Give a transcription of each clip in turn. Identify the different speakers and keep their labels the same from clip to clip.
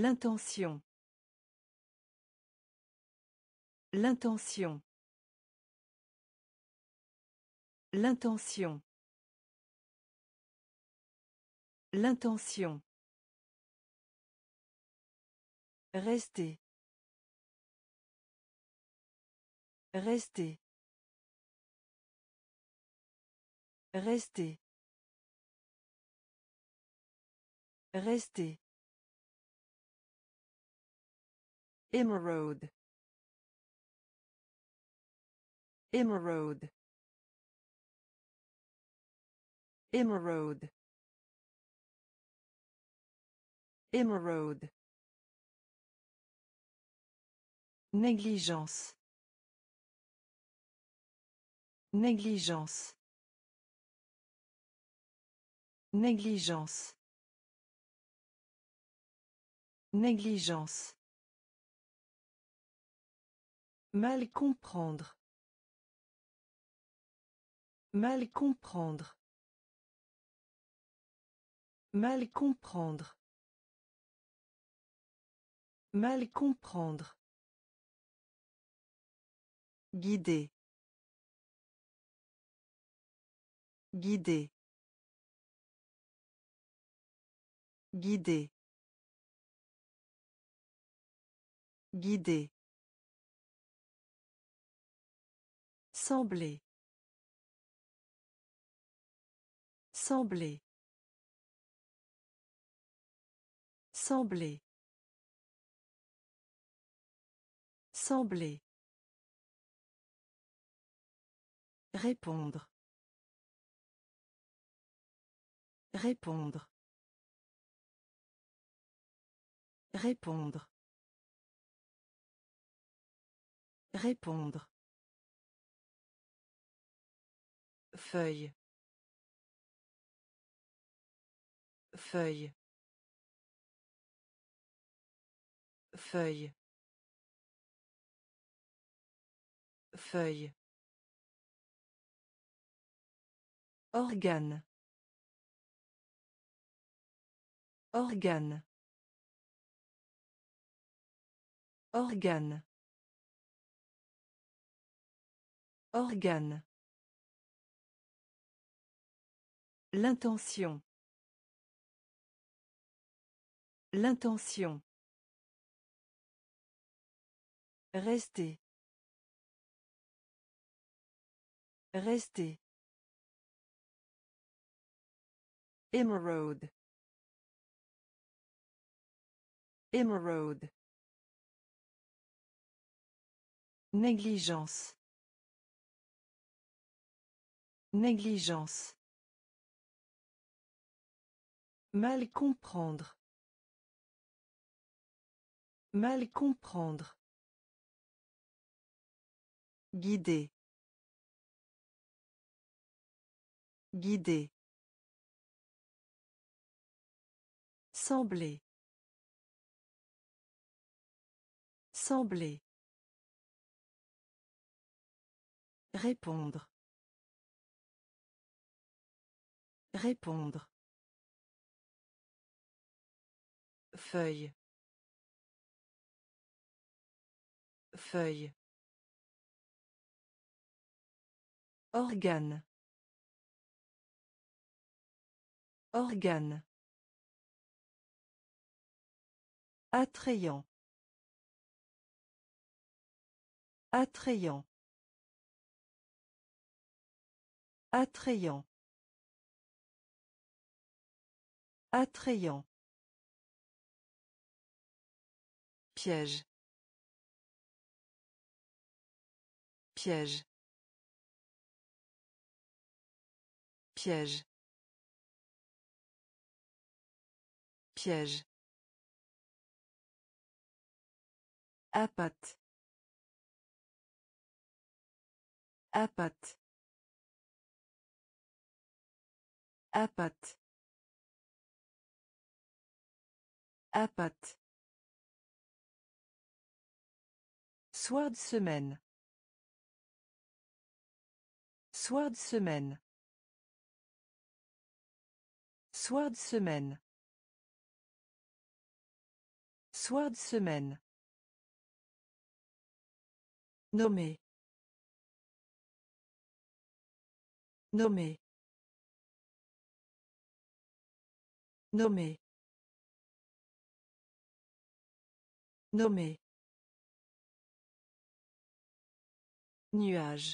Speaker 1: L'intention. L'intention. L'intention. L'intention. Rester. Rester. Rester. Rester. Émeraude. Émeraude. Émeraude. Émeraude. Négligence. Négligence. Négligence. Négligence. Mal comprendre. Mal comprendre. Mal comprendre. Mal comprendre. Guider. Guider. Guider. Guider. Sembler. Sembler. Sembler. Sembler. Répondre. Répondre. Répondre. Répondre. Feuille. Feuille. Feuille. Feuille. Organe. Organe. Organe. Organe. L'intention. L'intention. Rester. Rester. Émeraude. Émeraude. Négligence. Négligence. Mal comprendre. Mal comprendre. Guider. Guider. Sembler. Sembler. Répondre. Répondre. Feuille. Feuille. Organe. Organe. Attrayant. Attrayant. Attrayant. Attrayant. Piège. Piège. Piège. Piège. Appât. Appât. Appât. Appât. Soir de semaine. Soir de semaine. Soir de semaine. Soir de semaine. Nommer. Nommer. Nommer. Nommer. Nuage.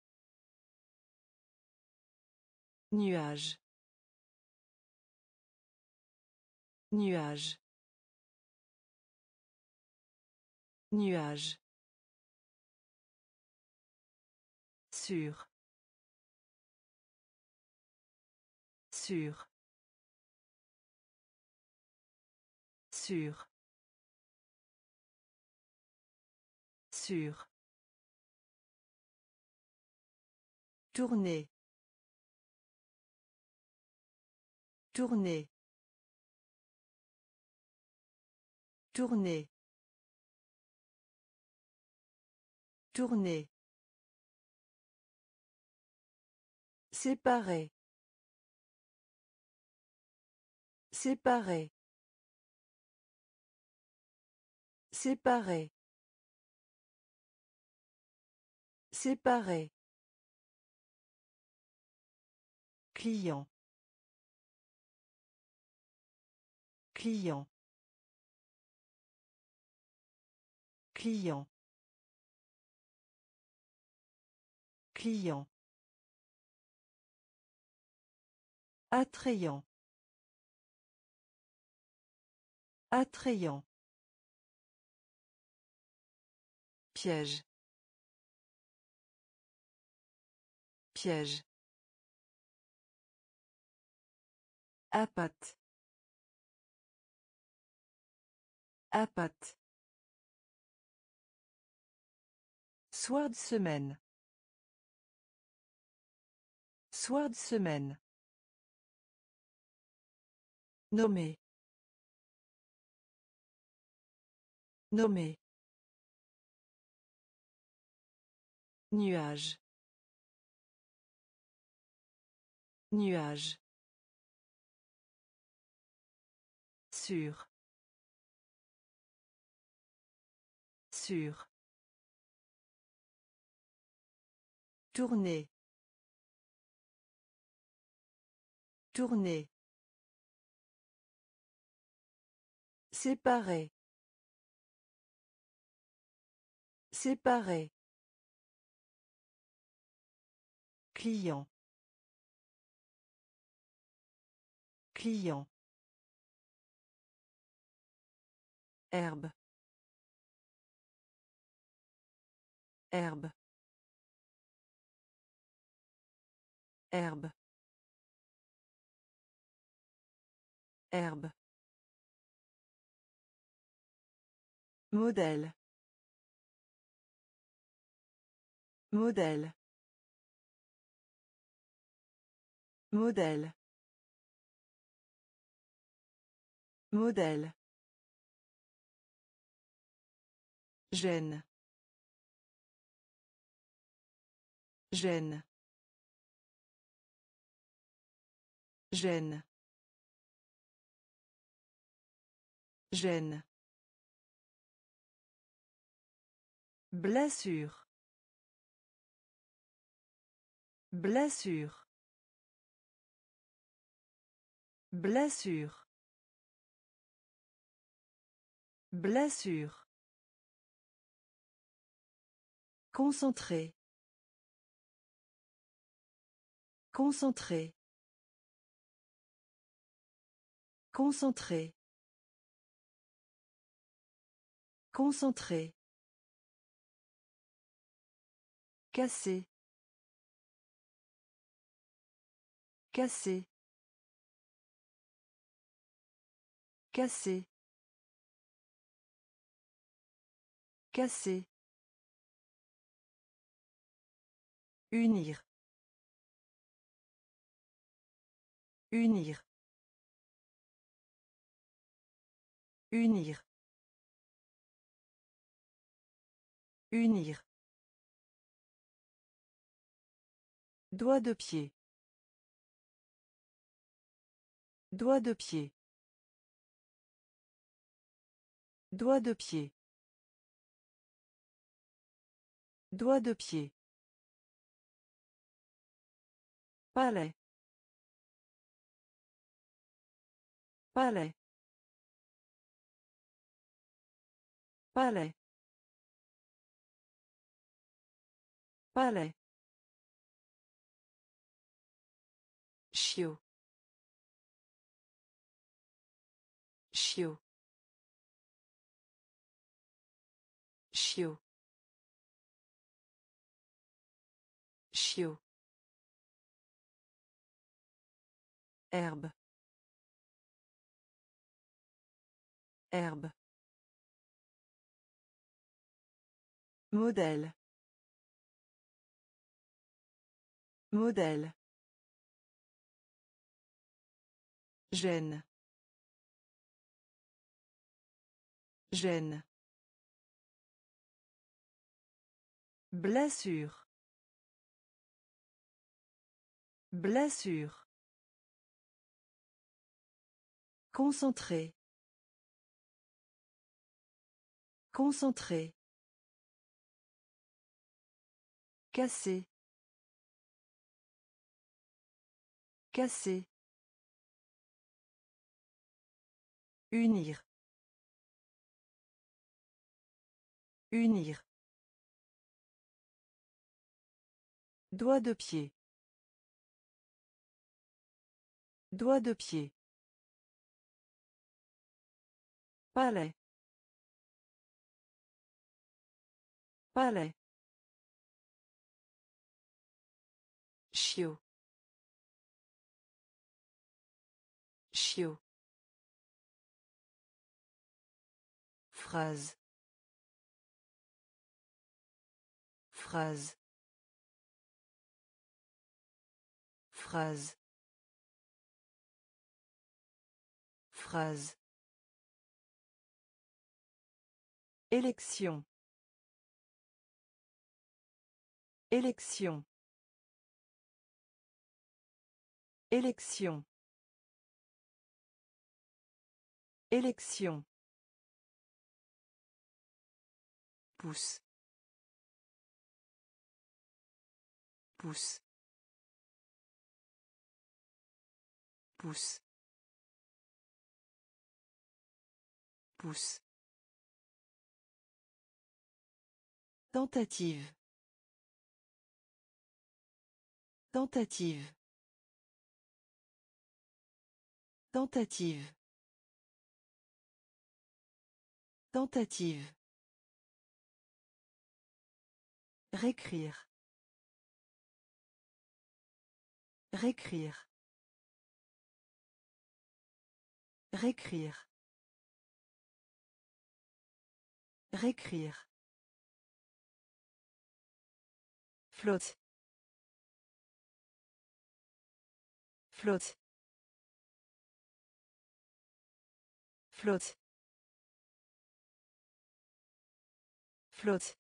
Speaker 1: Nuage. Nuage. Nuage. Sûr. Sûr. Sûr. Sûr. Tourner. Tourner. Tourner. Tourner. Séparer. Séparer. Séparer. Séparer. Client. Client. Client. Client. Attrayant. Attrayant. Piège. Piège. Appât. Appât. Soir de semaine. Soir de semaine. Nommer. Nommer. Nuage. Nuage. Sûr. Sûr. Tourner. Tourner. Séparer. Séparer. Client. Client. Herbe. Herbe. Herbe. Herbe. Modèle. Modèle. Modèle. Modèle. Gêne. Gêne. Gêne. Gêne. Blessure. Blessure. Blessure. Blessure. Concentré. Concentré. Concentré. Concentré. Cassé. Cassé. Cassé. Cassé. Unir. Unir. Unir. Unir. Doigt de pied. Doigt de pied. Doigt de pied. Doigt de pied. Palais. Palais. Palais. Palais. Chiot. Chiot. Chiot. Chiot. Herbe. Herbe. Modèle. Modèle. Gêne. Gêne. Blessure. Blessure. Concentré. Concentré. Cassé. Cassé. Unir. Unir. Doigt de pied. Doigt de pied. Palais. Palais. Chiot. Chiot. Phrase. Phrase. Phrase. Phrase. Élection. Élection. Élection. Élection. Pouce. Pouce. Pouce. Pouce. Tentative. Tentative. Tentative. Tentative. Réécrire. Réécrire. Réécrire. Réécrire. Flotte. Flotte. Flotte. Flotte.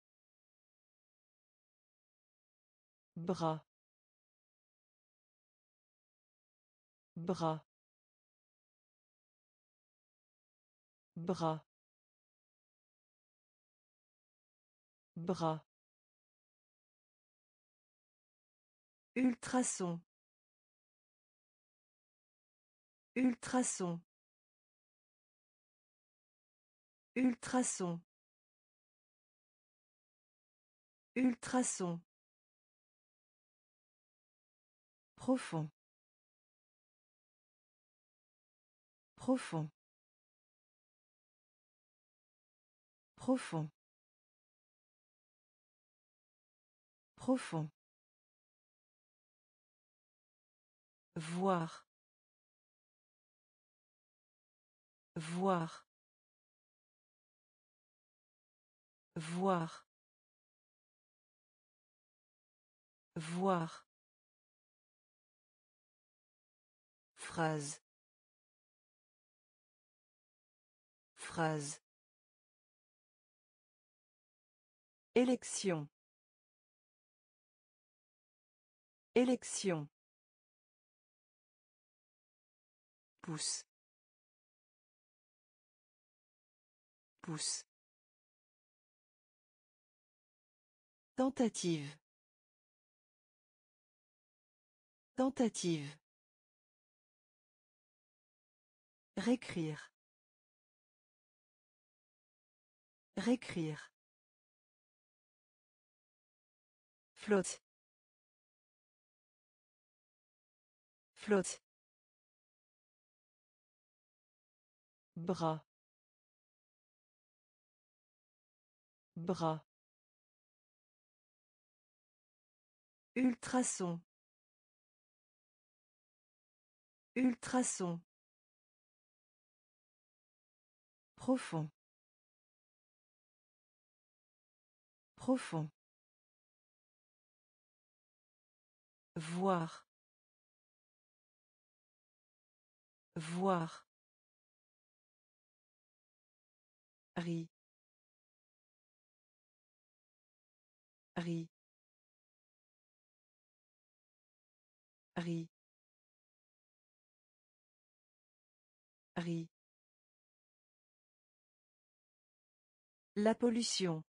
Speaker 1: Bras. Bras. Bras. Bras. Ultrason. Ultrason. Ultrason. Ultrason. Profond. Profond. Profond. Profond. Voir. Voir. Voir. Voir. Phrase. Phrase. Élection. Élection. Pouce. Pouce. Tentative. Tentative. Réécrire. Réécrire. Flotte. Flotte. Bras. Bras. Ultrason. Ultrason. Profond. Profond. Voir. Voir. Riz. Riz. Riz. Riz. La pollution.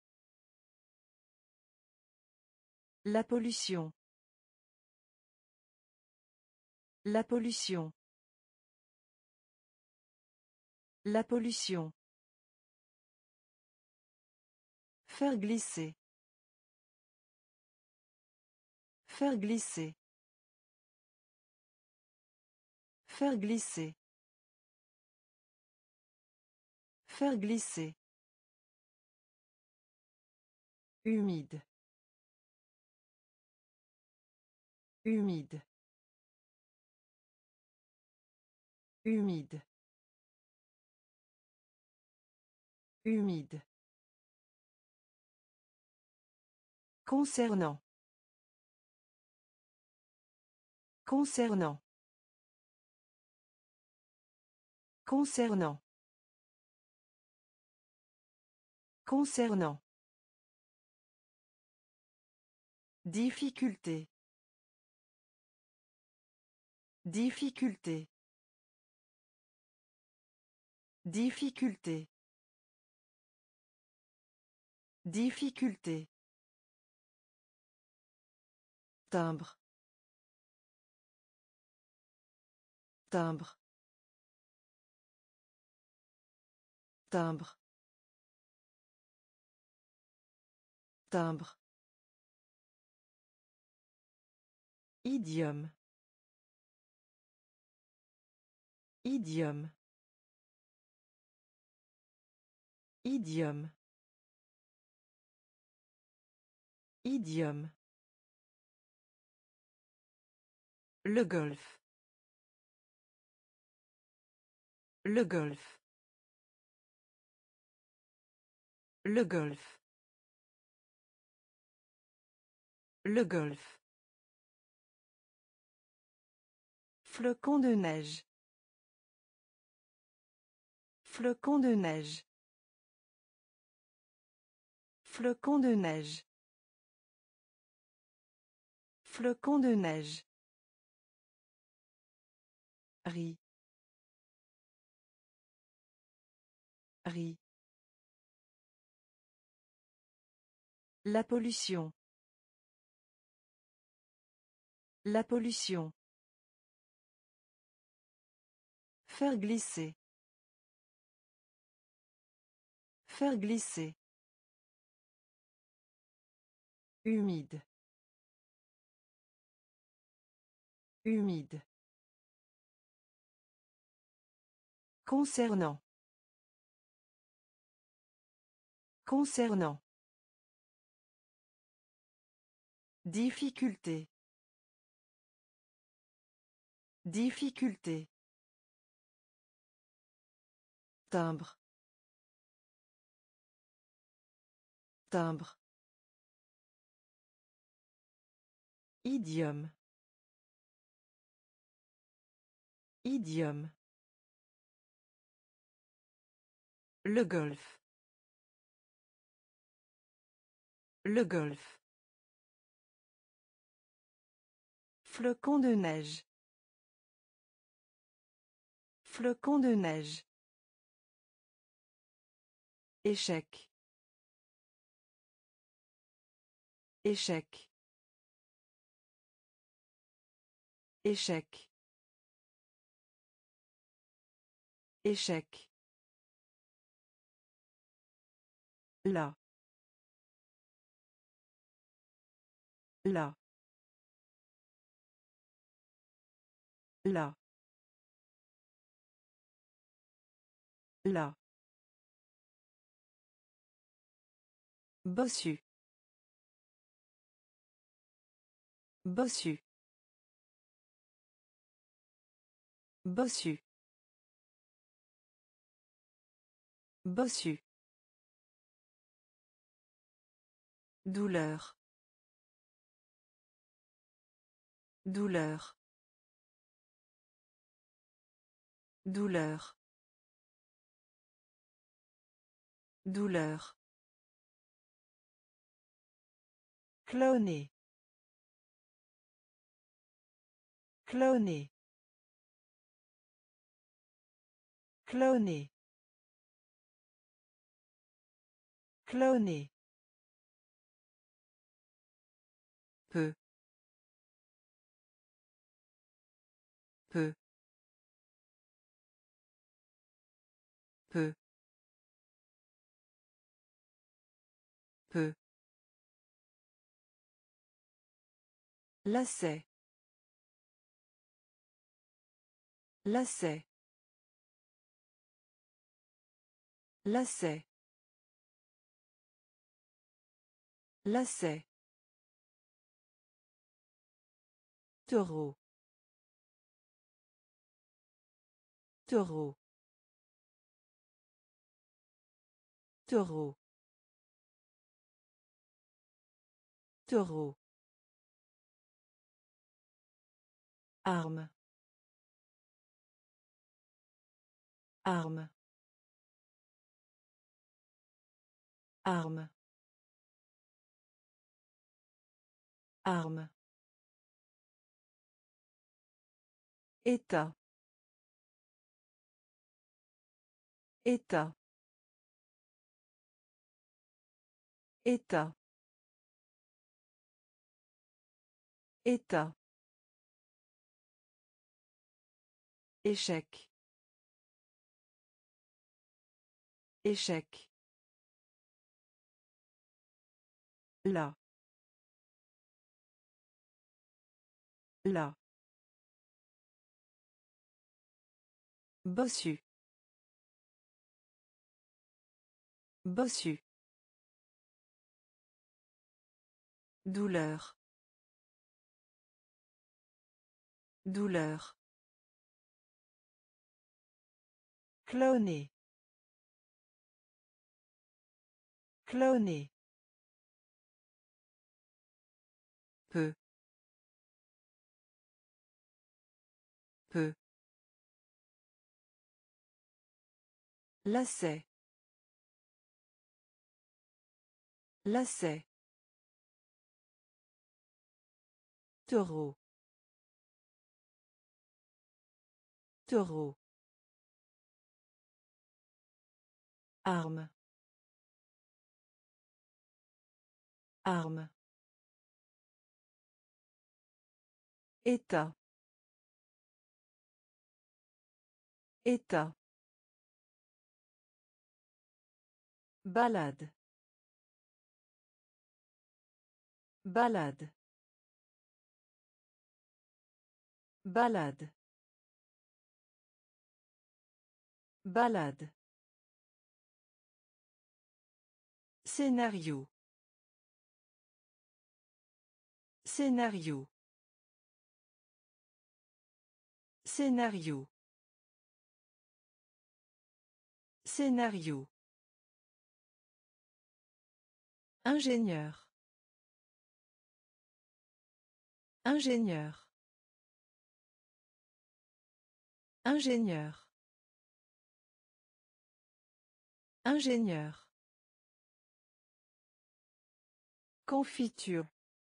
Speaker 1: La pollution. La pollution. La pollution. Faire glisser. Faire glisser. Faire glisser. Faire glisser. Humide. Humide. Humide. Humide. Concernant. Concernant. Concernant. Concernant. Difficulté. Difficulté. Difficulté. Difficulté. Timbre. Timbre. Timbre. Timbre. Idiome. Idiome. Idiome. Idiome. Le golf. Le golf. Le golf. Le golf. Flocon de neige. Flocon de neige. Flocon de neige. Flocon de neige. Riz. Riz. La pollution. La pollution. Faire glisser. Faire glisser. Humide. Humide. Concernant. Concernant. Difficulté. Difficulté. Timbre. Timbre. Idiome. Idiome. Le golf. Le golf. Flocon de neige. Flocon de neige. Échec. Échec. Échec. Échec. Là. Là. Là. Là. Bossu. Bossu. Bossu. Bossu. Douleur. Douleur. Douleur. Douleur. Cloner. Cloner. Cloner. Cloner. Peu. Peu. Peu. Peu. Lacet. Lacet. Lacet. Lacet. Taureau. Taureau. Taureau. Taureau. Arme. Arme. Arme. Arme. État. État. État. État. Échec. Échec. Là. Là. Bossu. Bossu. Douleur. Douleur. Cloner. Cloner. Peu. Peu. Lacet. Lacet. Taureau. Taureau. Arme. Arme. État. État. Balade. Balade. Balade. Balade. Scénario. Scénario. Scénario. Scénario. Ingénieur. Ingénieur. Ingénieur. Ingénieur. Confiture.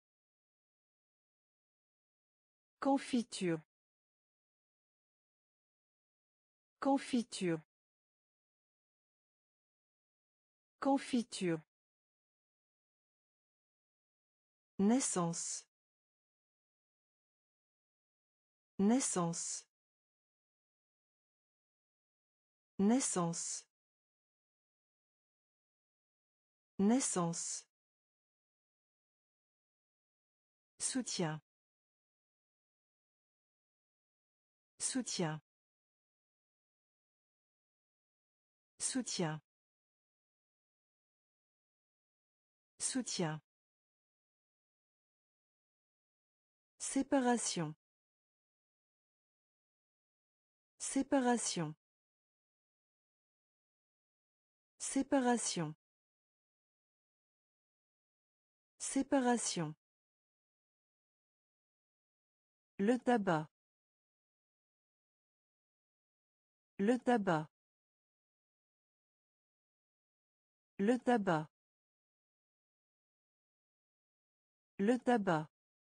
Speaker 1: Confiture. Confiture. Confiture. Naissance. Naissance. Naissance. Naissance. Soutien. Soutien. Soutien. Soutien. Séparation. Séparation. Séparation. Séparation. Le tabac. Le tabac. Le tabac. Le tabac.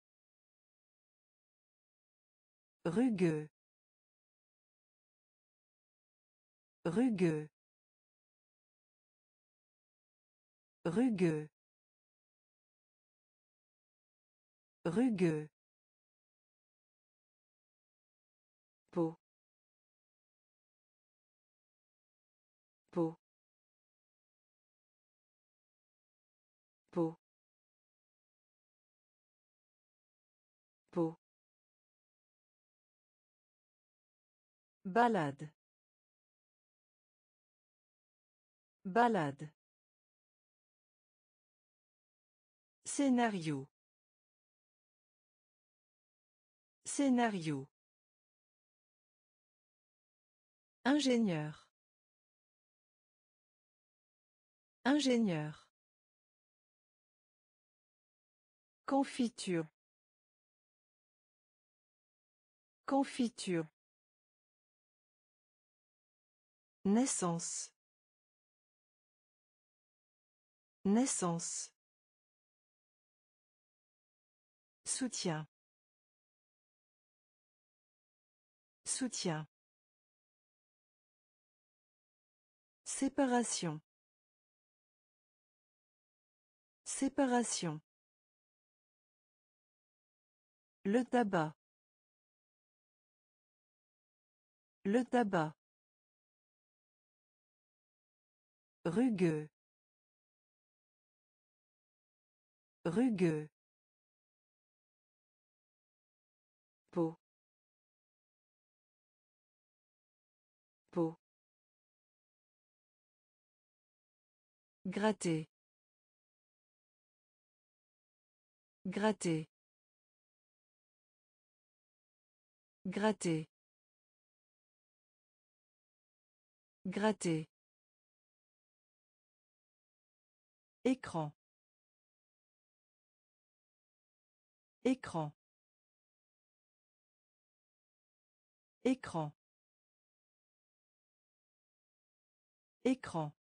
Speaker 1: Rugueux. Rugueux. Rugueux. Rugueux. Peau. Peau. Peau. Peau. Balade. Balade. Scénario. Scénario. Ingénieur. Ingénieur. Confiture. Confiture. Naissance. Naissance. Soutien. Soutien. Séparation. Séparation. Le tabac. Le tabac. Rugueux. Rugueux. Peau. Peau. Gratter. Gratter. Gratter. Gratter. Écran. Écran. Écran. Écran.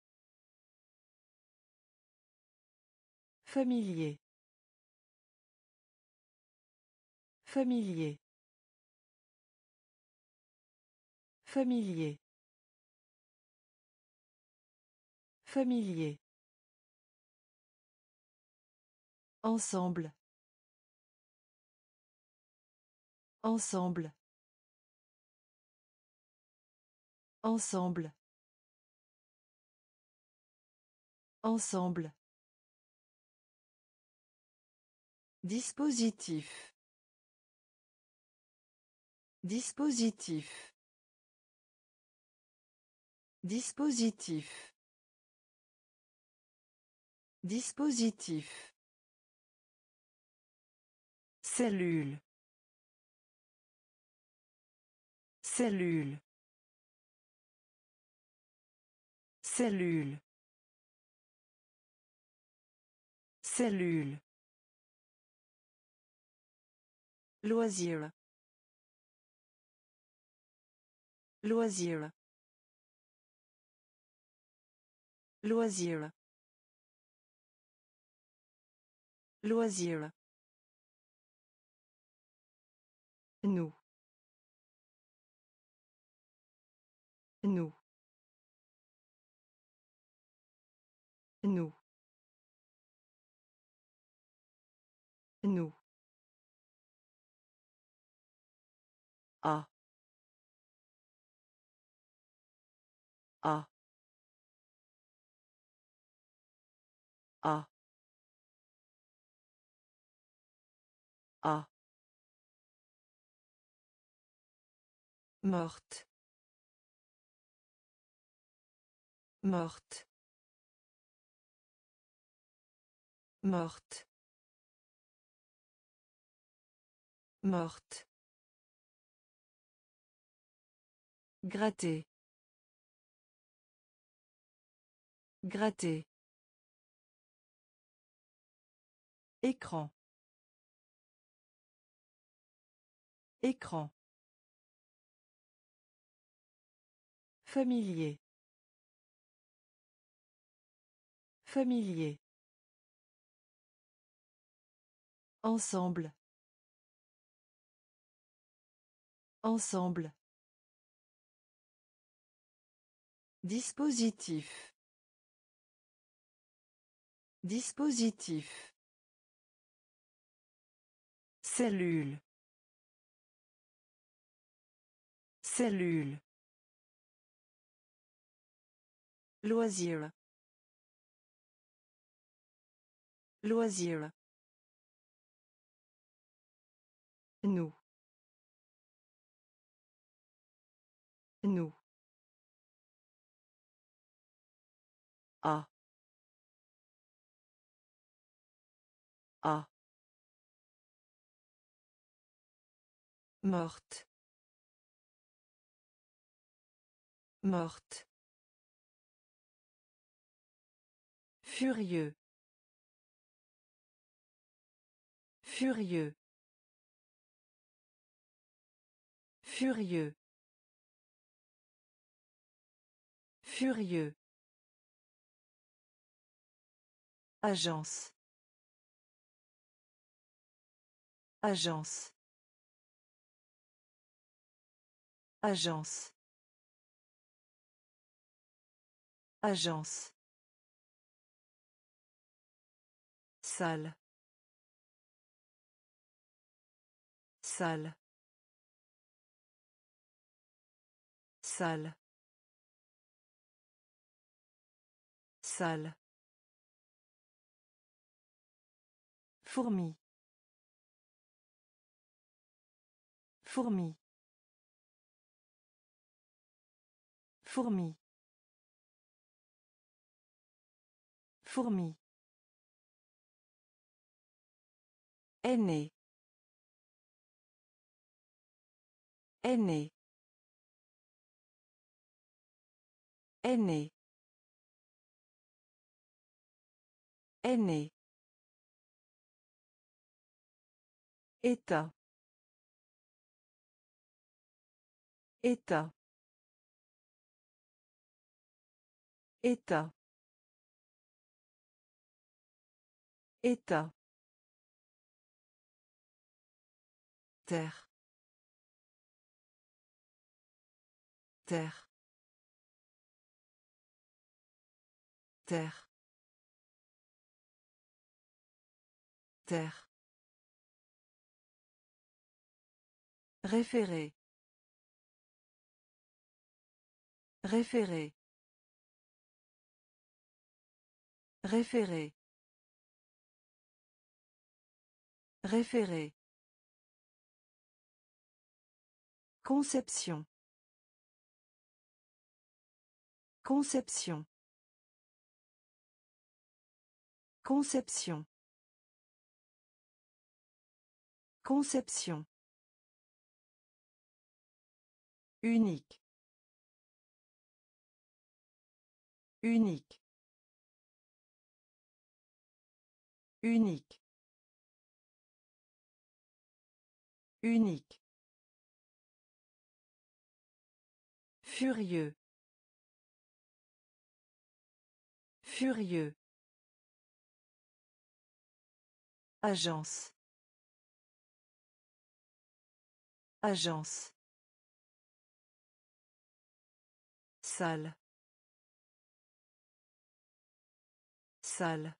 Speaker 1: Familier. Familier. Familier. Familier. Ensemble. Ensemble. Ensemble. Ensemble. Dispositif. Dispositif. Dispositif. Dispositif. Cellule. Cellule. Cellule. Cellule. Loisir. Loisir. Loisir. Loisir. Nous. Nous. A. A. A. A. Morte. Morte. Morte. Morte. Gratter. Gratter. Écran. Écran. Familier. Familier. Ensemble. Ensemble. Dispositif. Dispositif. Cellule. Cellule. Loisir. Loisir. Nous. Nous. A. A. Morte. Morte. Furieux. Furieux. Furieux. Furieux. Agence. Agence. Agence. Agence. Salle. Salle. Salle. Salle. Fourmi. Fourmi. Fourmi. Fourmi. Aîné. Aîné. Aîné. Aîné. État. État. État. État. Terre. Terre. Terre. Terre. Référer. Référer. Référer. Référer. Conception. Conception. Conception. Conception. Unique. Unique. Unique. Unique. Furieux. Furieux. Agence. Agence. Salle. Salle.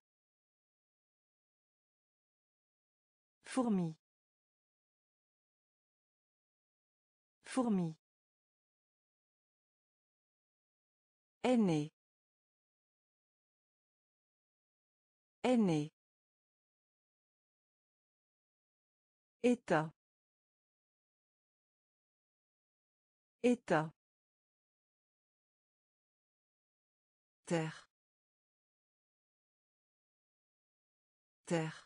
Speaker 1: Fourmi. Fourmi. Aîné. Aîné. État. État. Terre. Terre.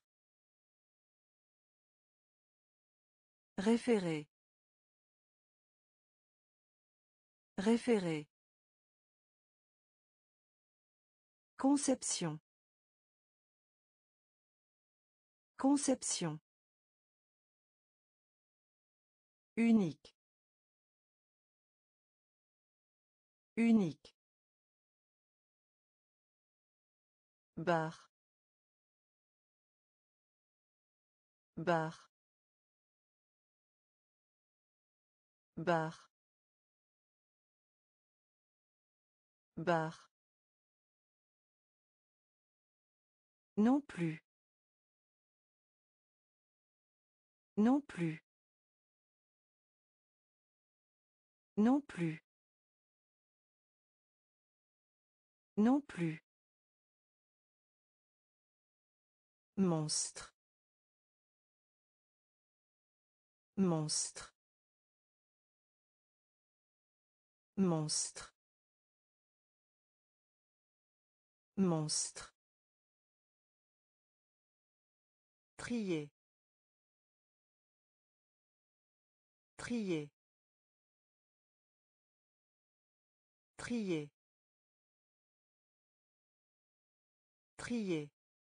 Speaker 1: Référer. Référer. Conception. Conception. Unique. Unique. Bar. Bar. Bar. Bar. Non plus. Non plus. Non plus. Non plus. Monstre. Monstre. Monstre. Monstre. Trier. Trier. Trier. Trier.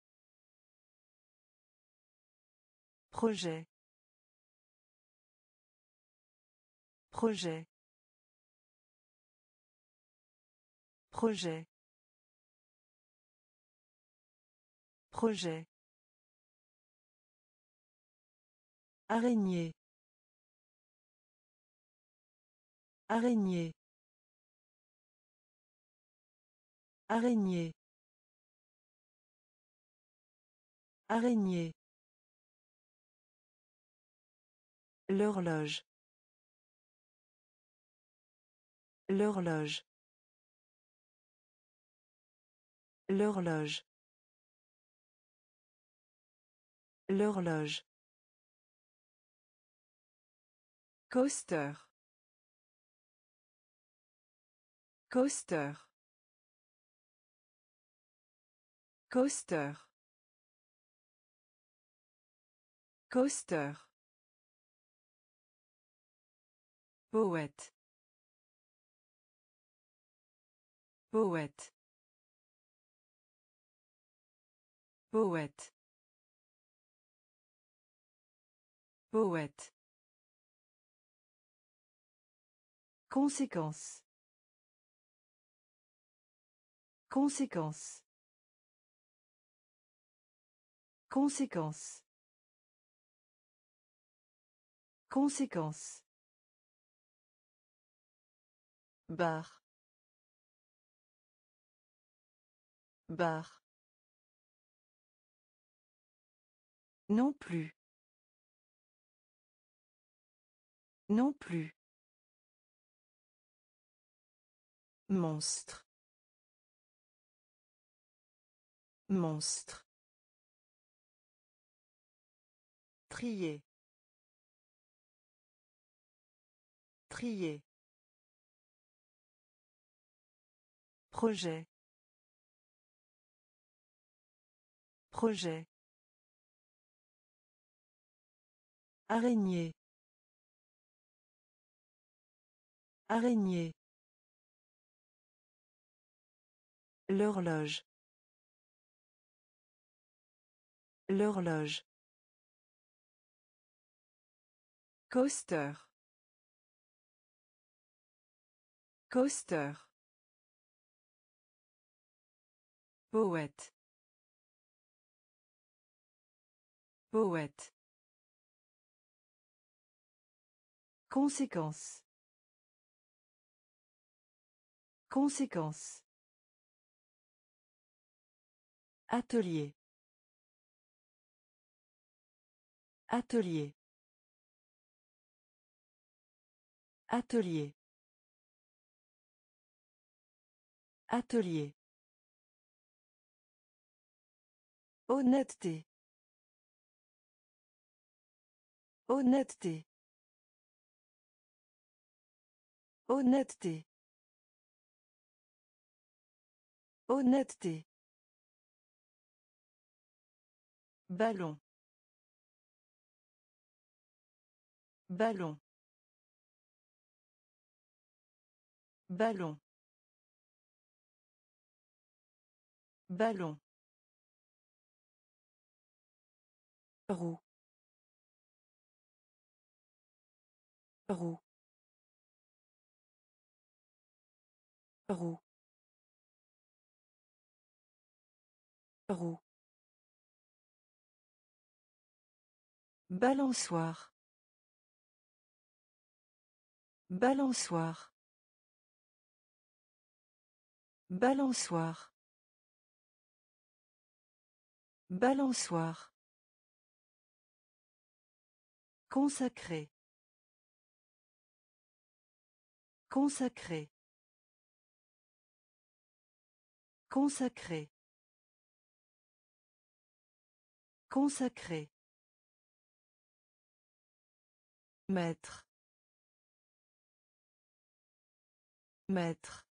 Speaker 1: Projet. Projet. Projet. Projet. Araignée. Araignée. Araignée. Araignée. L'horloge. L'horloge. L'horloge. L'horloge. Coaster. Coaster. Coaster. Coaster. Poète. Poète. Poète. Poète. Conséquence. Conséquence. Conséquence. Conséquence. Bar. Bar. Non plus. Non plus. Monstre. Monstre. Trier. Trier. Projet. Projet. Araignée. Araignée. L'horloge. L'horloge. Coaster. Coaster. Poète. Poète. Conséquence. Conséquence. Atelier. Atelier. Atelier. Atelier. Honnêteté. Honnêteté. Honnêteté. Honnêteté. Ballon. Ballon. Ballon. Ballon. Roue. Roue. Roue. Roue. Balançoire. Balançoire. Balançoire. Balançoire. Consacré. Consacré. Consacré. Consacré. Maître. Maître.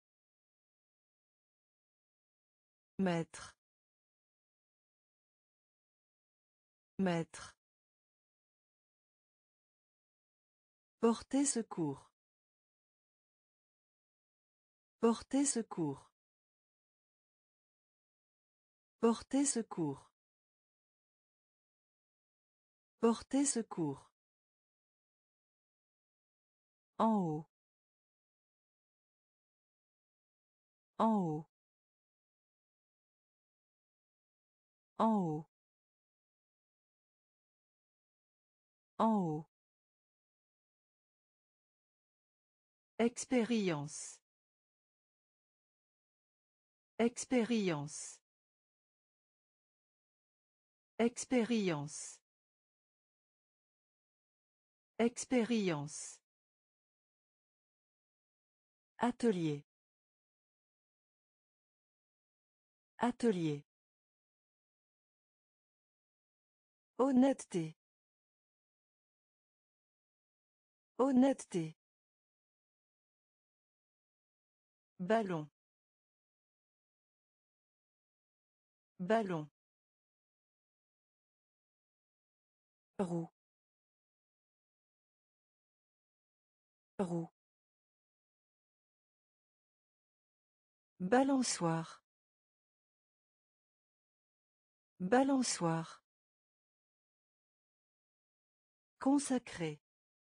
Speaker 1: Maître. Maître. Porter secours. Porter secours. Porter secours. Porter secours. En haut. En haut. En haut. En haut. Expérience. Expérience. Expérience. Expérience. Atelier. Atelier. Honnêteté. Honnêteté. Ballon. Ballon. Roue. Roue. Balançoire. Balançoire. Consacré.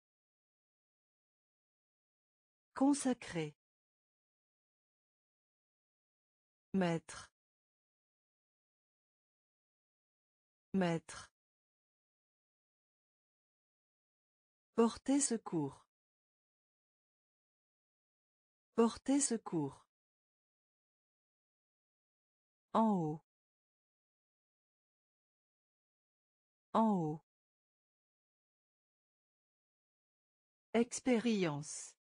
Speaker 1: Consacré. Maître. Maître. Porter secours. Porter secours. En haut. En haut. Expérience.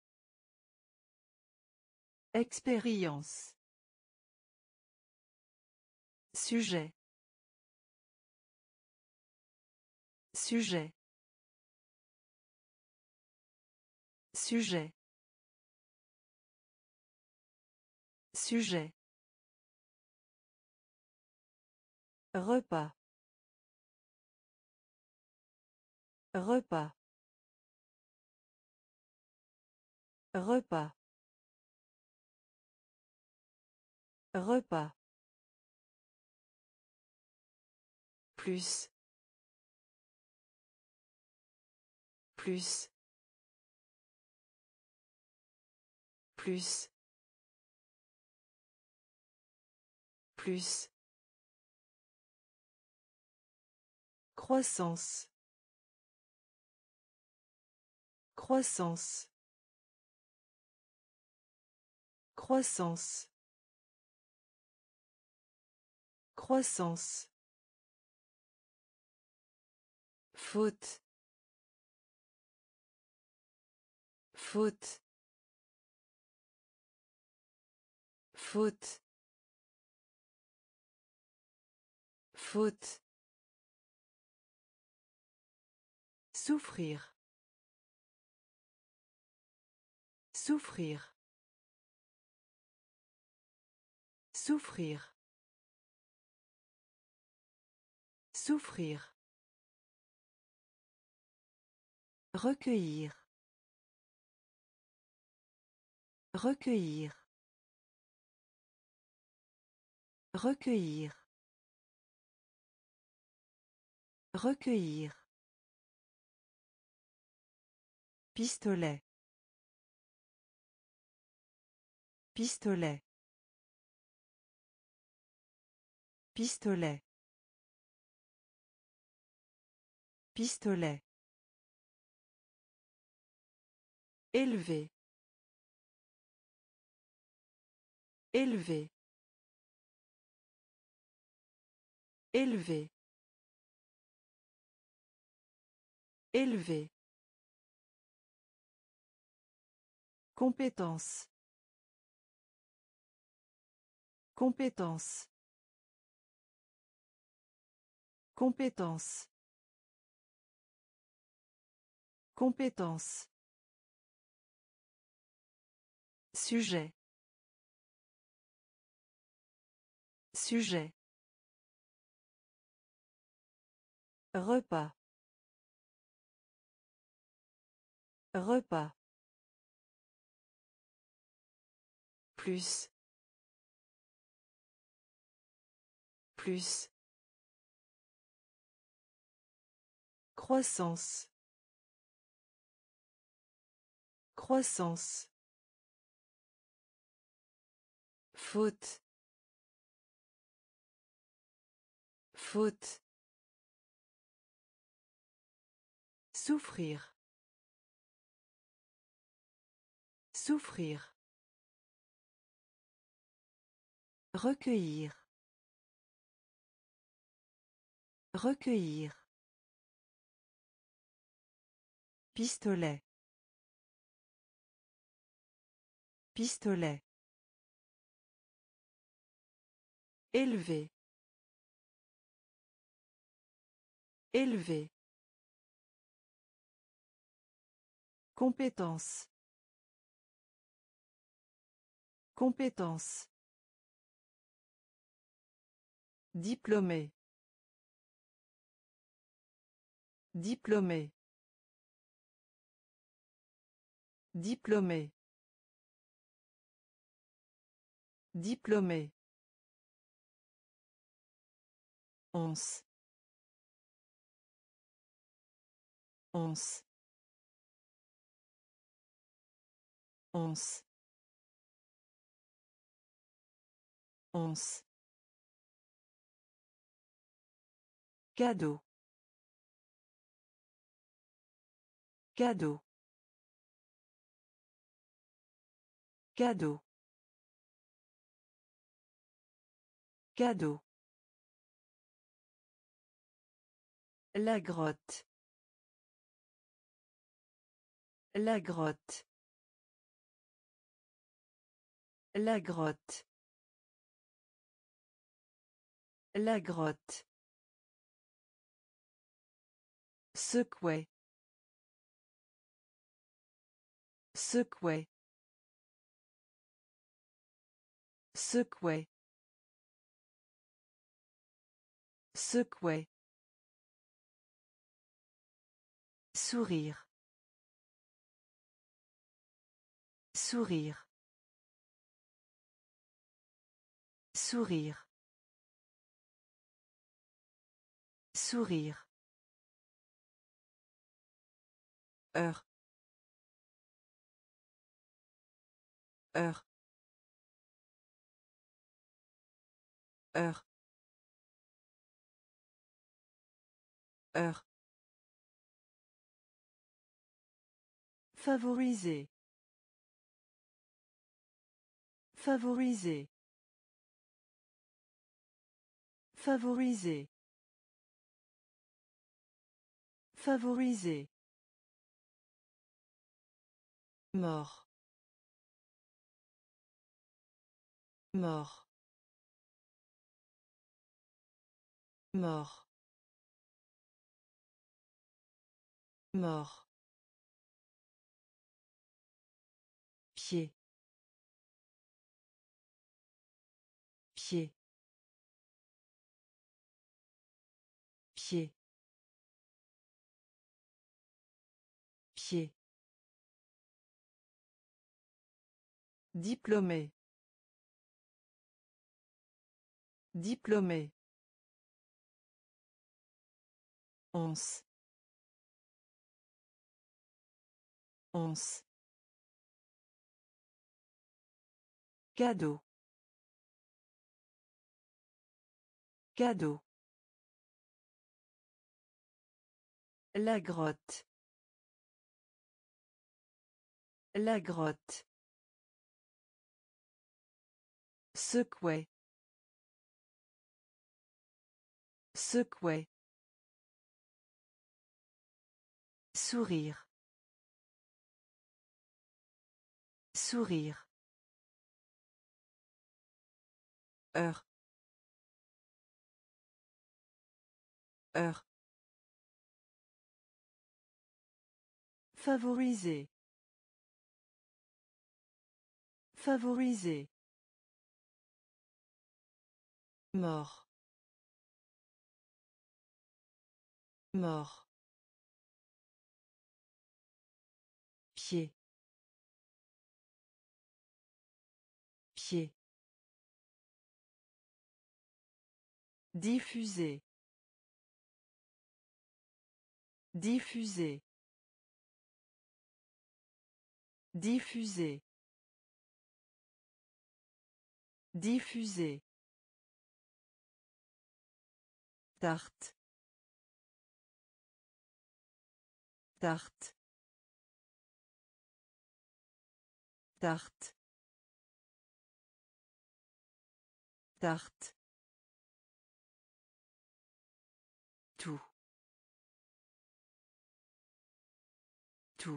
Speaker 1: Expérience. Sujet. Sujet. Sujet. Sujet. Repas. Repas. Repas. Repas. Plus. Plus. Plus. Plus. Croissance. Croissance. Croissance. Croissance. Faute. Faute. Faute. Faute. Souffrir. Souffrir. Souffrir. Souffrir. Recueillir. Recueillir. Recueillir. Recueillir. Pistolet. Pistolet. Pistolet. Pistolet. Élevé. Élevé. Élevé. Élevé. Compétence. Compétence. Compétence. Compétence. Sujet. Sujet. Repas. Repas. Plus. Plus. Croissance. Croissance. Faute. Faute. Souffrir. Souffrir. Recueillir. Recueillir. Pistolet. Pistolet. Élevé. Élevé. Compétence. Compétence. Diplômé. Diplômé. Diplômé. Diplômé. Once. Once. Once. Once. Cadeau. Cadeau. Cadeau. Cadeau. La grotte. La grotte. La grotte. La grotte. Secouer. Secouer. Secouer. Secouer. Sourire. Sourire. Sourire. Sourire. Heure. Heure. Heure. Heure. Favoriser. Favoriser. Favoriser. Favoriser. Mort. Mort. Mort. Mort. Pied. Pied. Pied. Pied. Diplômé. Diplômé. Once. Once. Cadeau. Cadeau. La grotte. La grotte. Secouer. Secouer. Sourire. Sourire. Heure. Heure. Favoriser. Favoriser. Mort. Mort. Pied. Pied. Diffuser. Diffuser. Diffuser. Diffuser. Tarte. Tarte. Tarte. Tarte. Tout. Tout.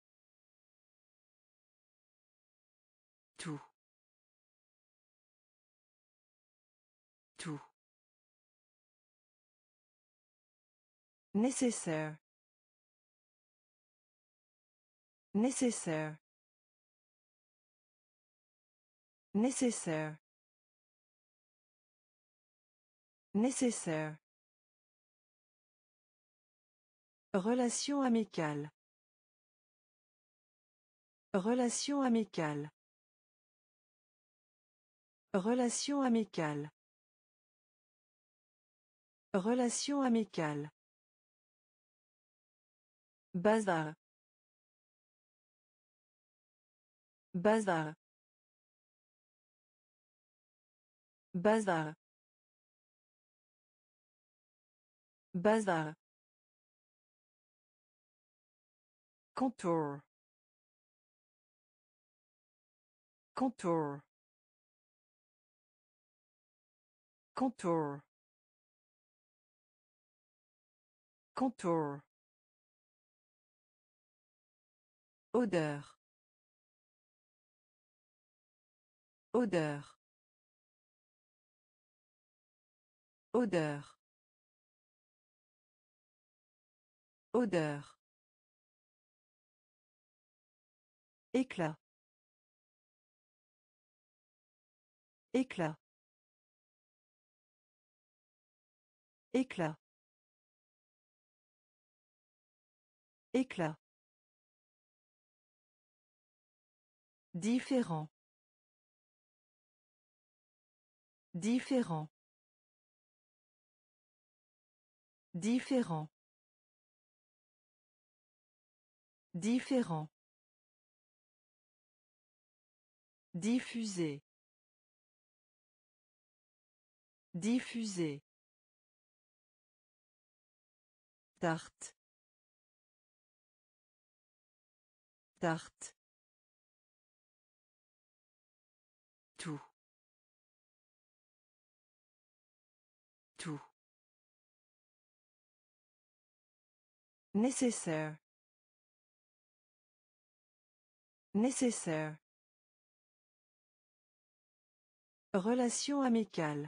Speaker 1: Tout. Tout. Nécessaire. Nécessaire. Nécessaire. Nécessaire. Relation amicale. Relation amicale. Relation amicale. Relation amicale. Bazar. Bazar. Bazar. Bazar. Contour. Contour. Contour. Contour. Odeur. Odeur. Odeur. Odeur. Éclat. Éclat. Éclat. Éclat. Différent. Différent. Différent. Différent. Diffuser. Diffuser. Tarte. Tarte. Tout. Tout. Nécessaire. Nécessaire. Relation amicale.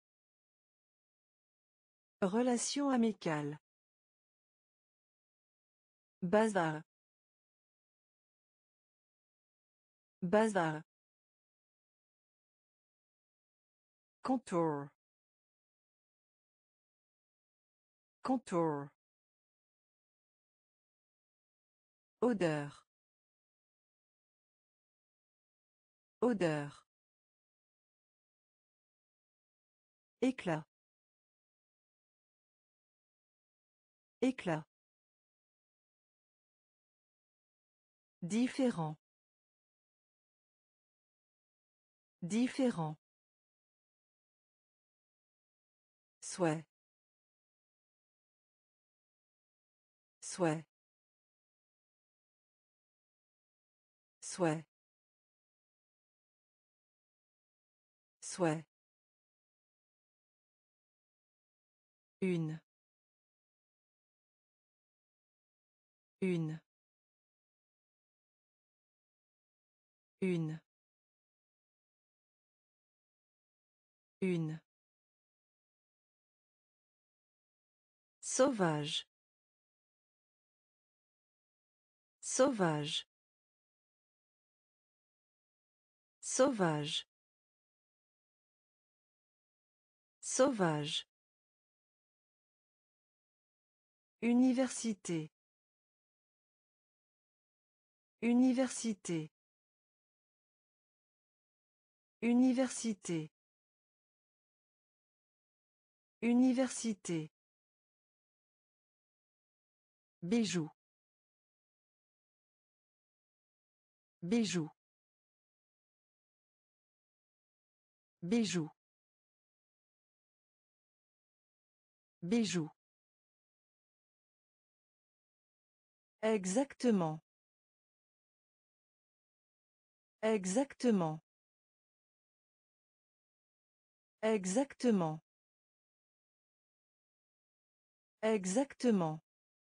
Speaker 1: Relation amicale. Bazar. Bazar. Contour. Contour. Odeur. Odeur. Éclat. Éclat. Différent. Différent. Souhait. Souhait. Souhait. Souhait. Une. Une. Une. Une. Sauvage. Sauvage. Sauvage. Sauvage. Université. Université. Université. Université. Bijou. Bijou. Bijou. Bijou. Exactement. Exactement. Exactement. Exactement.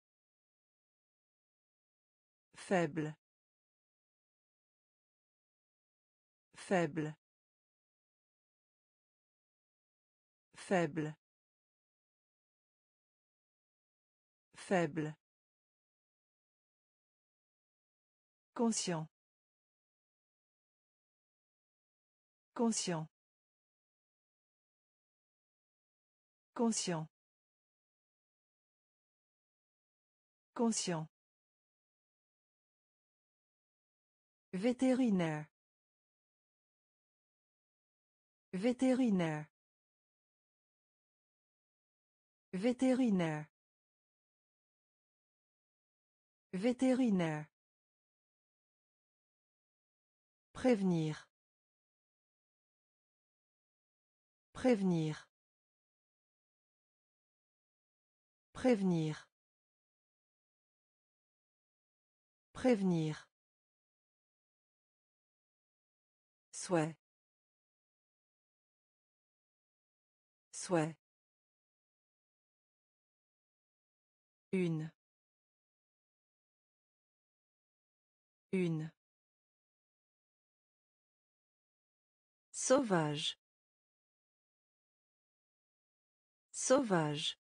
Speaker 1: Faible. Faible. Faible. Faible. Conscient. Conscient. Conscient. Conscient. Vétérinaire. Vétérinaire. Vétérinaire. Vétérinaire. Prévenir. Prévenir. Prévenir. Prévenir. Souhait. Souhait. Une. Une. Sauvage. Sauvage.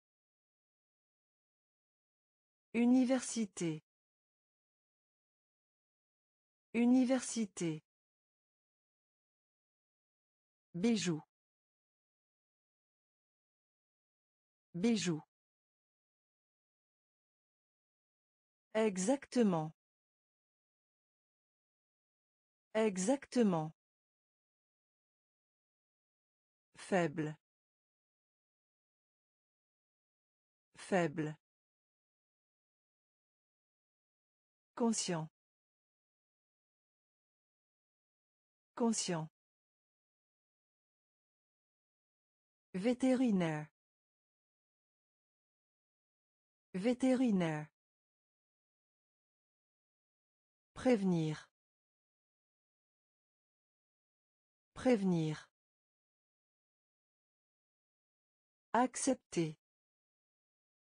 Speaker 1: Université. Université. Bijou. Bijou. Exactement. Exactement. Faible. Faible. Conscient. Conscient. Vétérinaire. Vétérinaire. Prévenir. Prévenir. Accepter.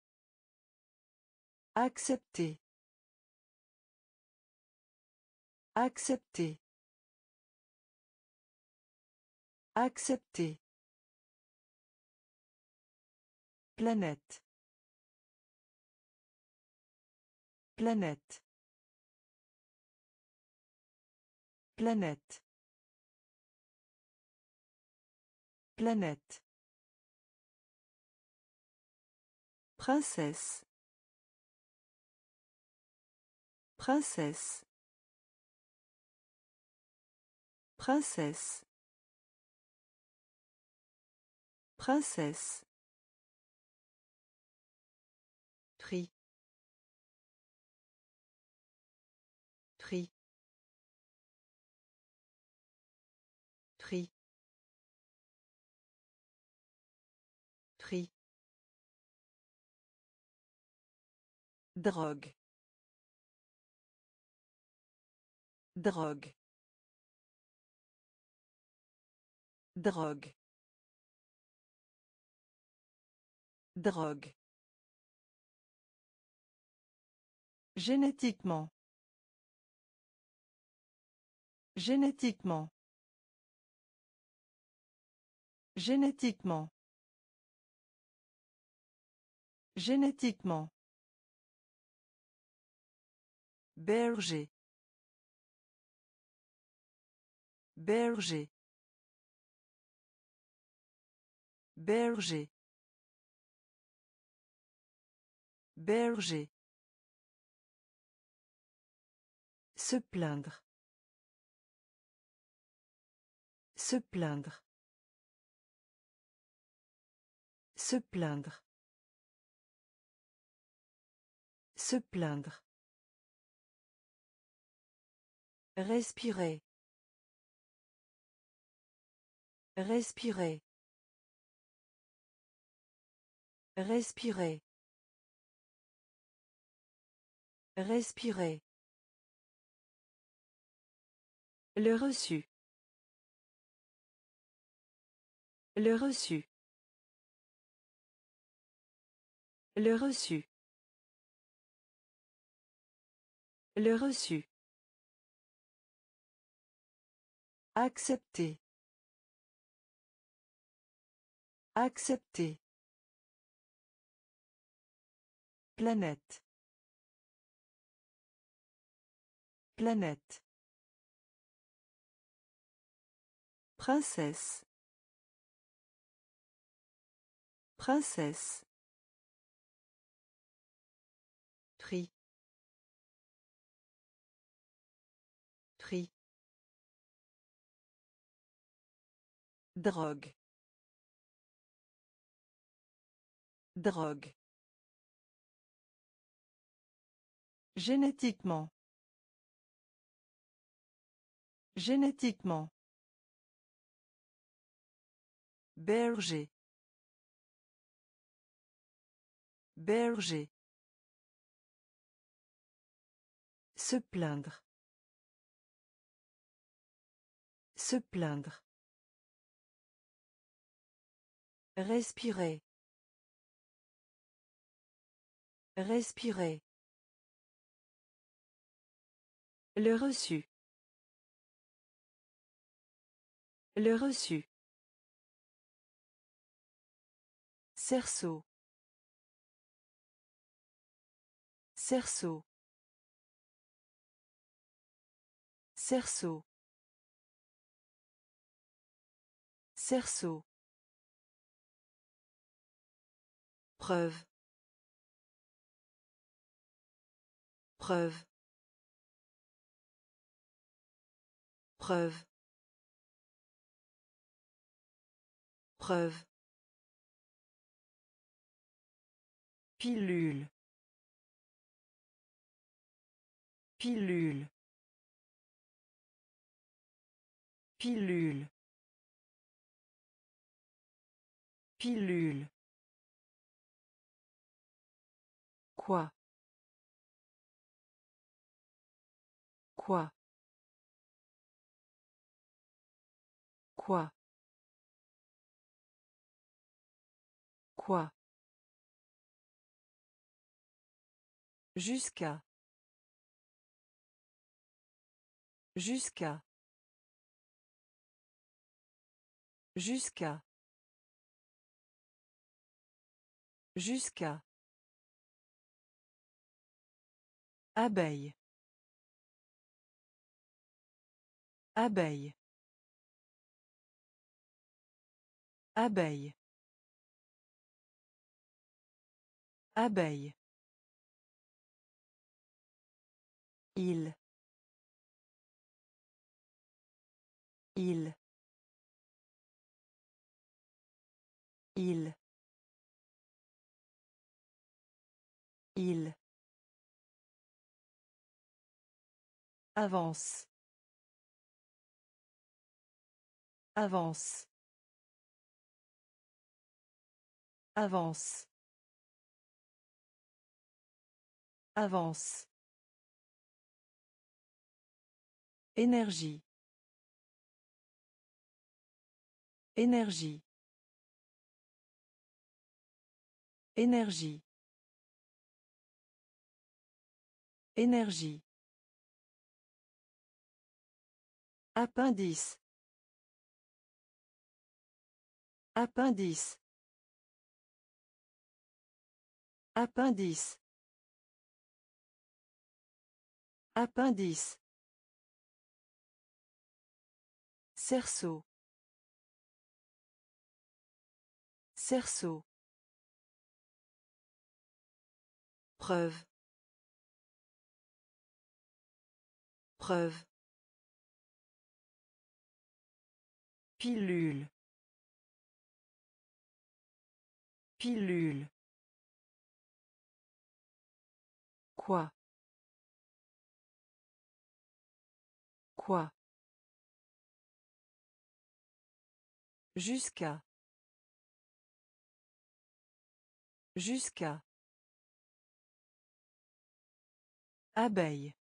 Speaker 1: Accepter. Accepter. Accepter. Planète. Planète. Planète. Planète. Princesse. Princesse. Princesse. Princesse. Tri. Tri. Tri. Tri. Drogue. Drogue. Drogue. Drogue. Génétiquement. Génétiquement. Génétiquement. Génétiquement. Berger. Berger. Berger. Berger. Se plaindre. Se plaindre. Se plaindre. Se plaindre. Respirer. Respirer. Respirer. Respirer. Le reçu. Le reçu. Le reçu. Le reçu. Accepter. Accepter. Planète. Planète. Princesse. Princesse. Tri. Tri. Drogue. Drogue. Génétiquement. Génétiquement. Berger. Berger. Se plaindre. Se plaindre. Respirer. Respirer. Le reçu. Le reçu. Cerceau. Cerceau. Cerceau. Cerceau. Preuve. Preuve. Preuve. Preuve. Pilule. Pilule. Pilule. Pilule. Quoi? Quoi? Quoi? Quoi? Jusqu'à. Jusqu'à. Jusqu'à. Jusqu'à. Abeille. Abeille. Abeille. Abeille. Il. Il. Il. Il. Avance. Avance. Avance. Avance. Énergie. Énergie. Énergie. Énergie. Appendice. Appendice. Appendice. Appendice. Cerceau. Cerceau. Preuve. Preuve. Pilule. Pilule. Quoi? Quoi? Jusqu'à. Jusqu'à. Abeille.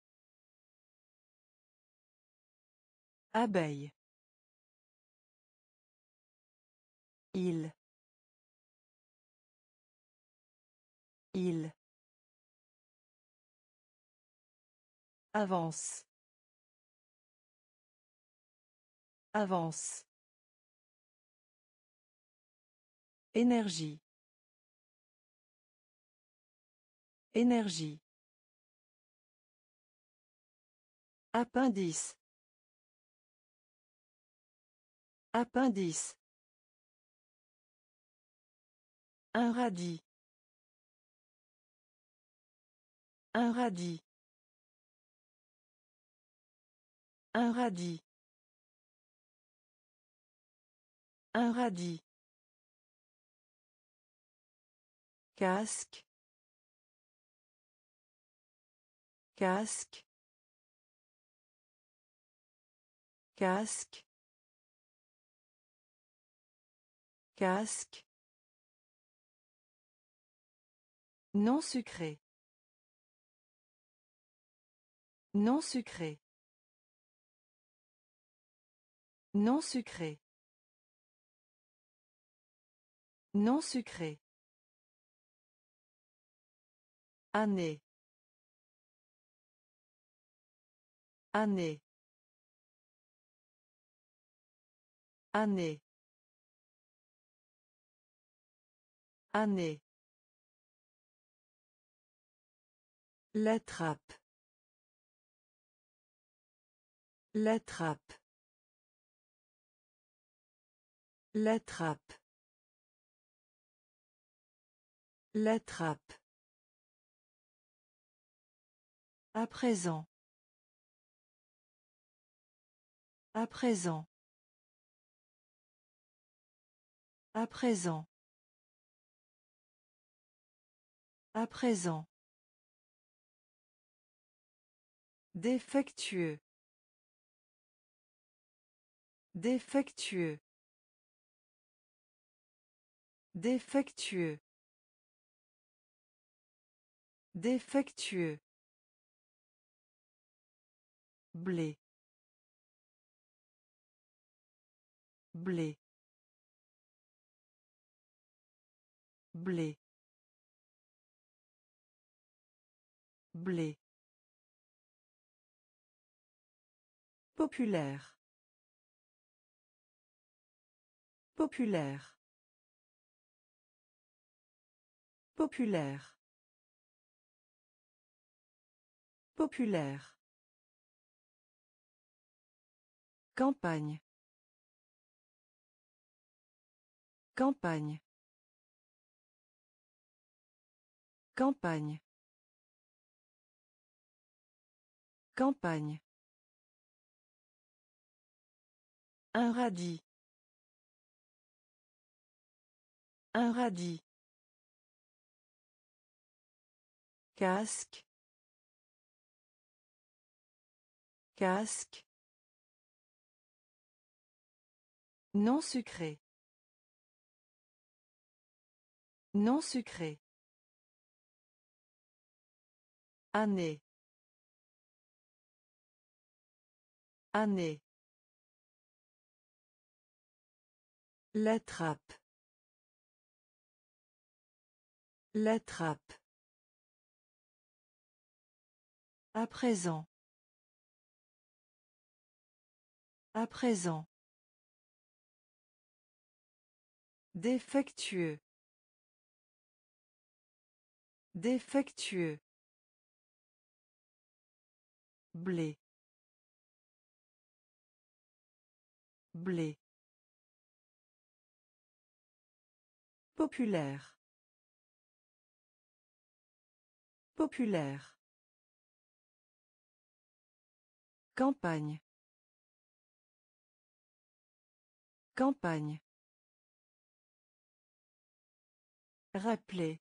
Speaker 1: Abeille. Il. Il. Avance. Avance. Énergie. Énergie. Appendice. Appendice. Un radis. Un radis. Un radis. Un radis. Casque. Casque. Casque. Casque. Non sucré. Non sucré. Non sucré. Non sucré. Année. Année. Année. Année. La trappe. La trappe. La trappe. La trappe. À présent. À présent. À présent. À présent. Défectueux. Défectueux. Défectueux. Défectueux. Blé. Blé. Blé. Blé. Populaire. Populaire. Populaire. Populaire. Campagne. Campagne. Campagne. Campagne. Un radis. Un radis. Casque. Casque. Non sucré. Non sucré. Année. Année. La trappe. La trappe. À présent. À présent. Défectueux. Défectueux. Blé. Blé. Populaire. Populaire. Campagne. Campagne. Rappeler.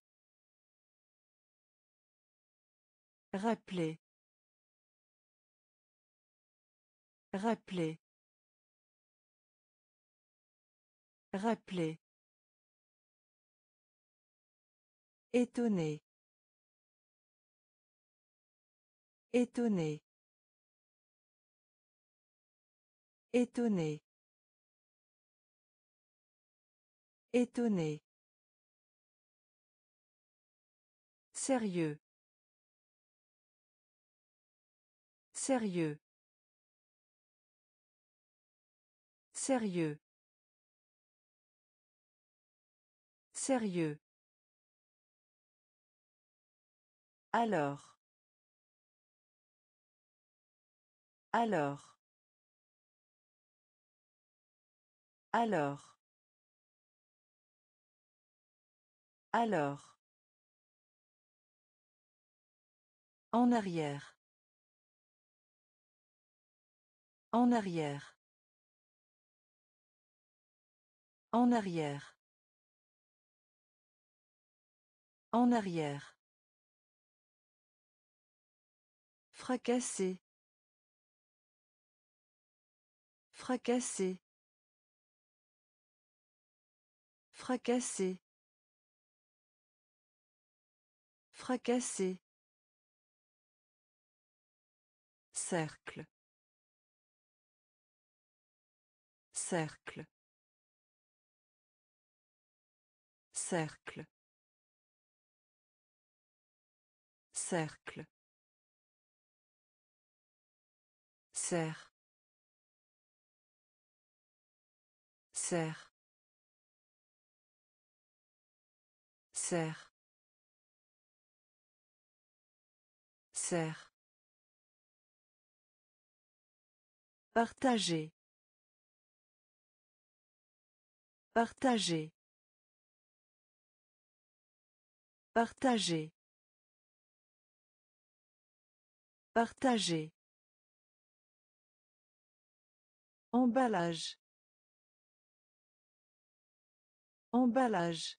Speaker 1: Rappeler. Rappeler. Rappeler. Étonné. Étonné. Étonné. Étonné. Sérieux. Sérieux. Sérieux. Sérieux. Alors. Alors. Alors. Alors. En arrière. En arrière. En arrière. En arrière. Fracasser. Fracasser. Fracasser. Fracasser. Cercle. Cercle. Cercle. Cercle. Serre. Serre. Serre. Serre. Partager. Partager. Partager. Partager. Emballage. Emballage.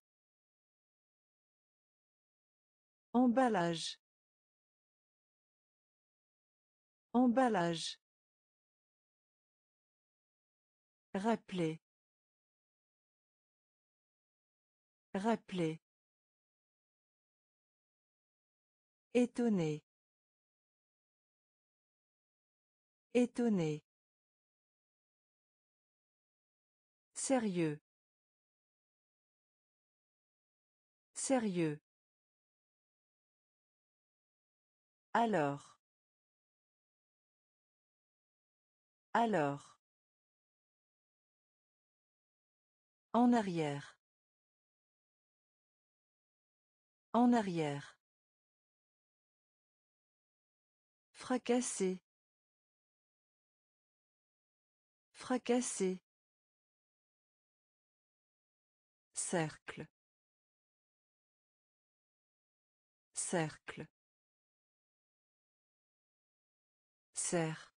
Speaker 1: Emballage. Emballage. Rappeler. Rappeler. Étonné. Étonné. Sérieux. Sérieux. Alors. Alors. En arrière. En arrière. Fracasser. Fracasser. Cercle. Cercle. Serre.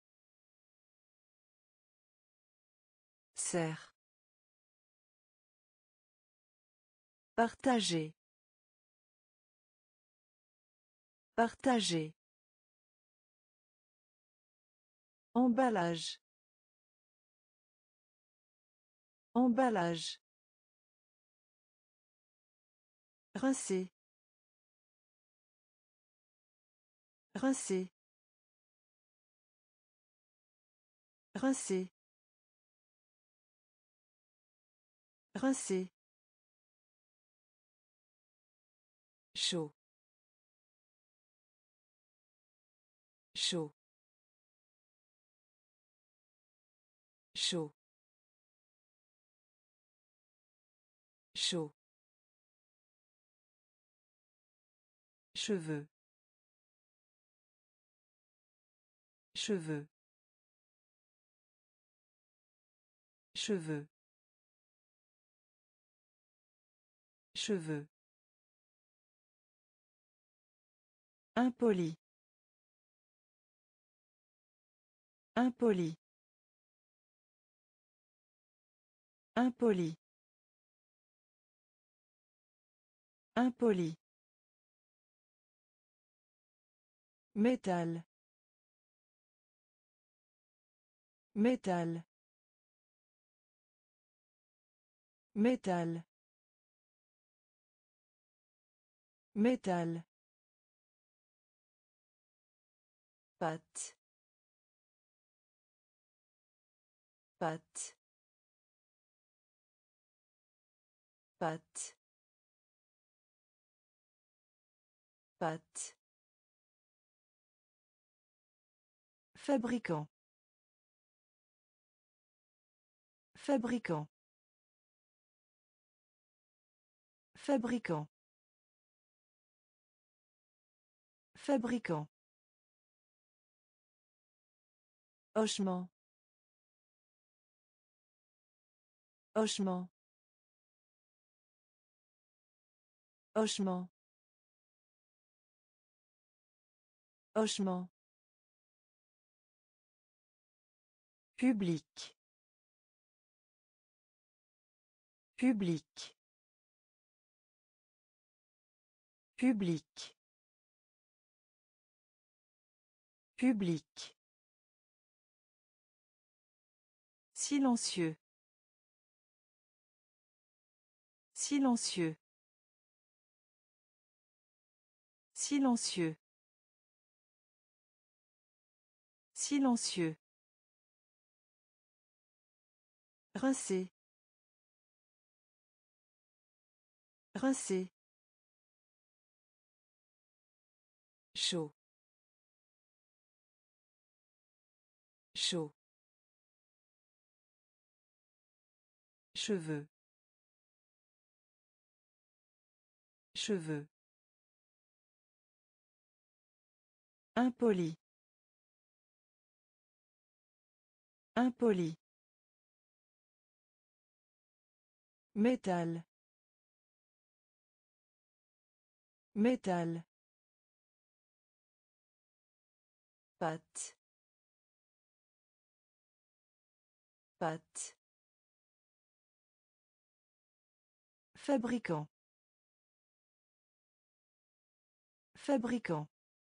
Speaker 1: Serre. Partager. Partager. Emballage. Emballage. Rincer. Rincer. Rincer. Rincer. Chaud. Chaud. Chaud. Chaud. Cheveux. Cheveux. Cheveux. Cheveux. Impoli. Impoli. Impoli. Impoli. Métal. Métal. Métal. Métal. Pâte. Pâte. Pâte. Pâte. Fabricant. Fabricant. Fabricant. Fabricant. Hochement. Hochement. Hochement. Hochement. Public. Public. Public. Public. Silencieux. Silencieux. Silencieux. Silencieux. Rincer. Rincer. Chaud. Chaud. Cheveux. Cheveux. Impoli. Impoli. Métal. Métal. Pâte. Pâte. Fabricant. Fabricant.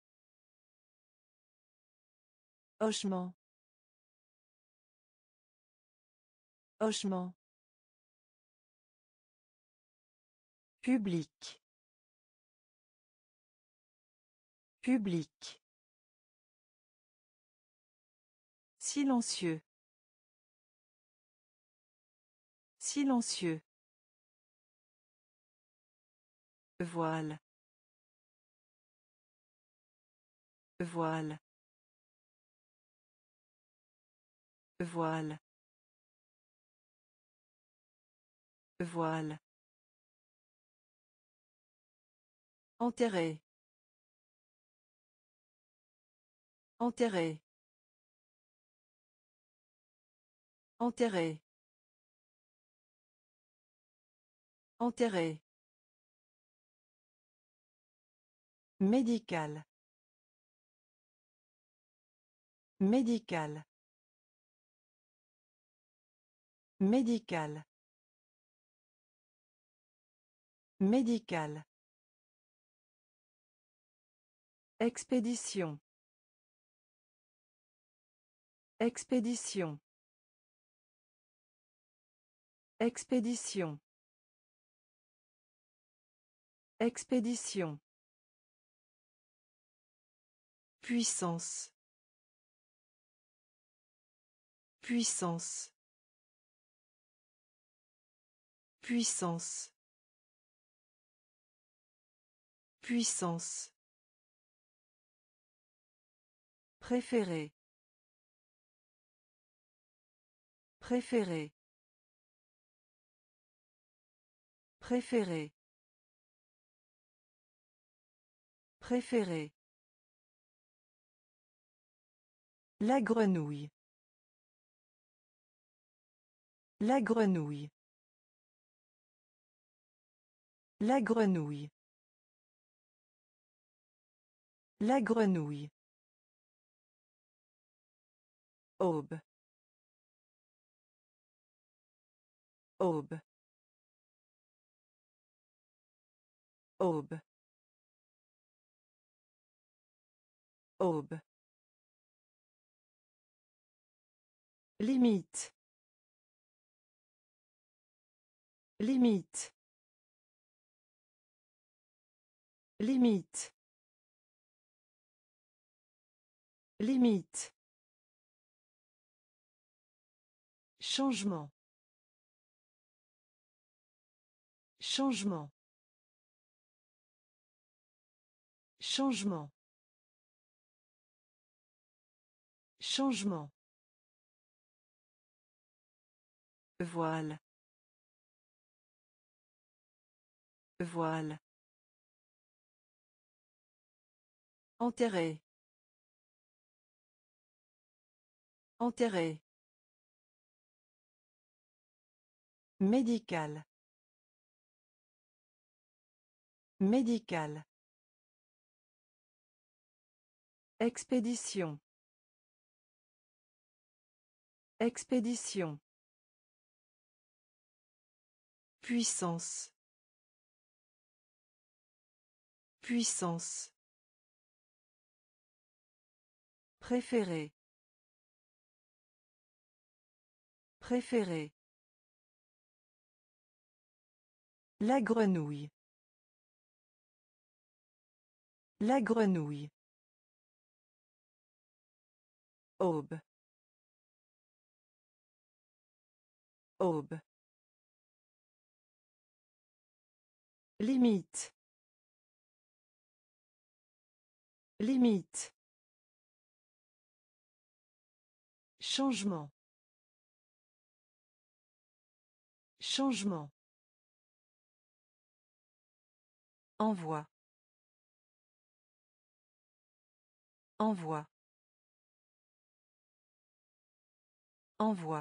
Speaker 1: Hochement. Hochement. Public. Public. Silencieux. Silencieux. Voile. Voile. Voile. Voile. Enterré. Enterré. Enterré. Enterré. Médical. Médical. Médical. Médical. Expédition. Expédition. Expédition. Expédition. Puissance. Puissance. Puissance. Puissance. Préféré. Préféré. Préféré. Préféré. La grenouille. La grenouille. La grenouille. La grenouille. Aube. Aube. Aube. Aube. Limite. Limite. Limite. Limite. Changement. Changement. Changement. Changement. Voile. Voile. Enterré. Enterré. Médical. Médical. Expédition. Expédition. Puissance. Puissance. Préféré. Préféré. La grenouille. La grenouille. Aube. Aube. Limite. Limite. Changement. Changement. Envoi. Envoi. Envoi.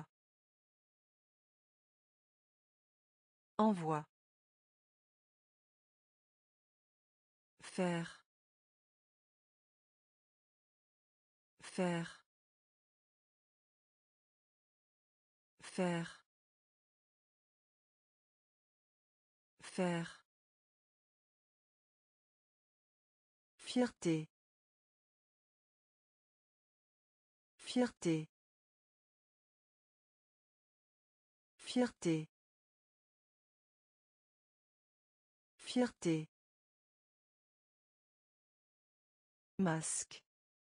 Speaker 1: Envoi. Faire. Faire. Faire. Faire. Fierté. Fierté. Fierté. Fierté. Masque.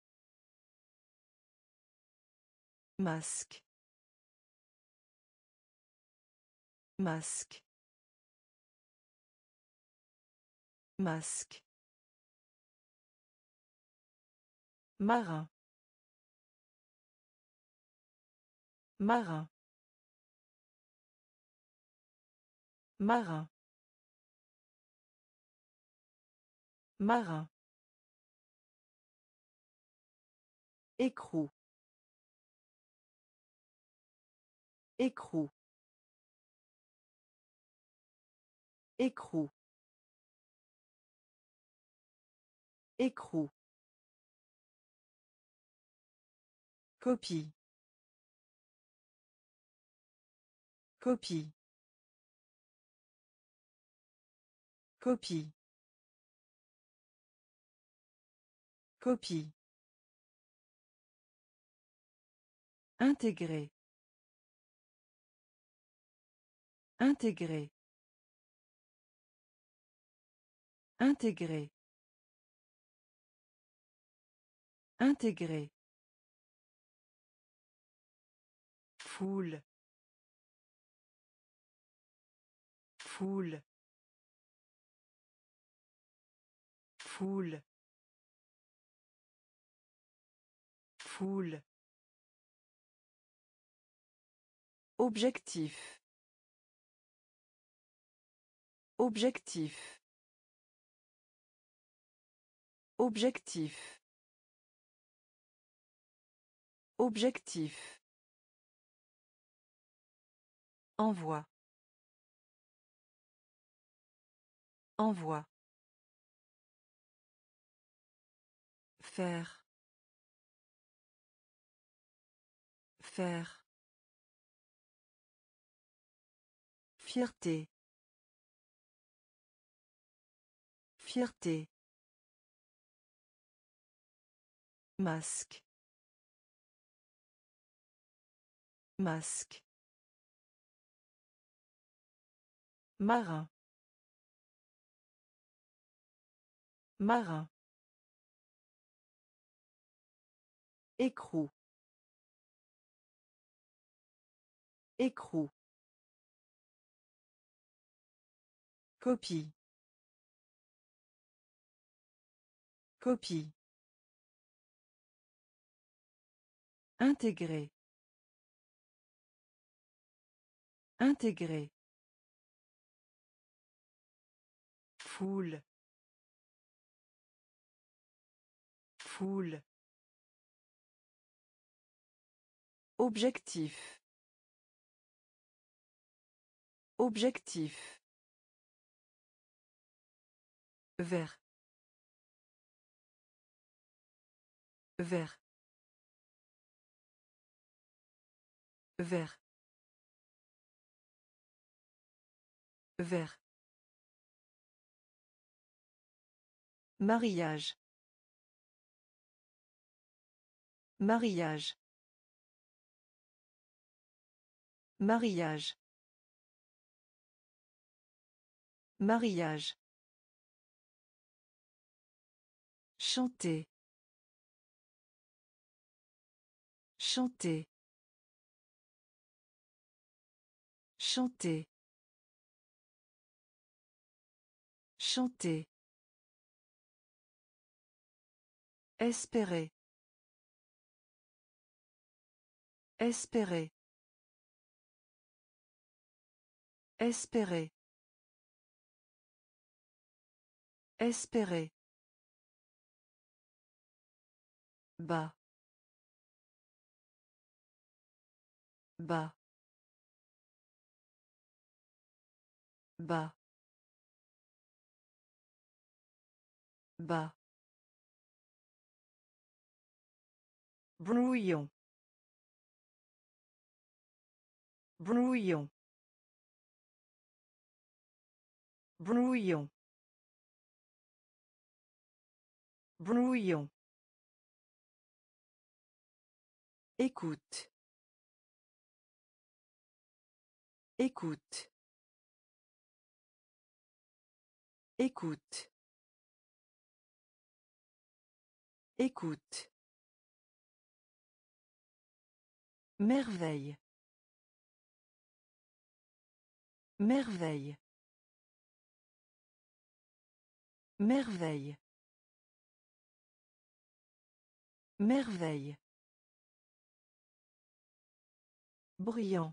Speaker 1: Masque. Masque. Masque. Marin. Marin. Marin. Marin. Écrou. Écrou. Écrou. Écrou. Copie. Copie. Copie. Copie. Intégrer. Intégrer. Intégrer. Intégrer. Foule. Foule. Foule. Foule. Objectif. Objectif. Objectif. Objectif. Envoi. Envoi. Faire. Faire. Fierté. Fierté. Masque. Masque. Marin. Marin. Écrou. Écrou. Copie. Copie. Intégrer. Intégrer. Foule. Foule. Objectif. Objectif. Vert. Vert. Vert. Vert. Mariage. Mariage. Mariage. Mariage. Chanter. Chanter. Chanter. Chanter. Espérer. Espérer. Espérer. Espérer. Bas. Bas. Bas. Bas. Brouillon. Brouillon. Brouillon. Brouillon. Écoute. Écoute. Écoute. Écoute. Merveille. Merveille. Merveille. Merveille. Bruyant.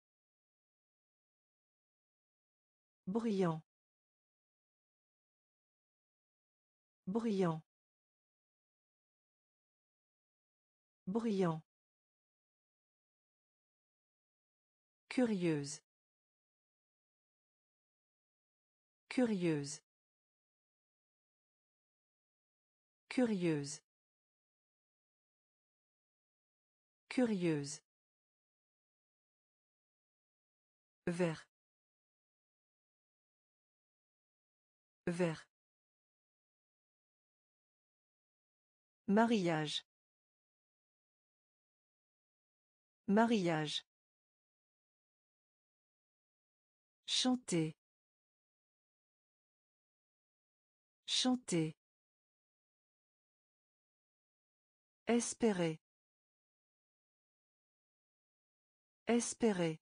Speaker 1: Bruyant. Bruyant. Bruyant. Curieuse. Curieuse. Curieuse. Curieuse. Vert. Vert. Mariage. Mariage. Chanter. Chanter. Espérer. Espérer.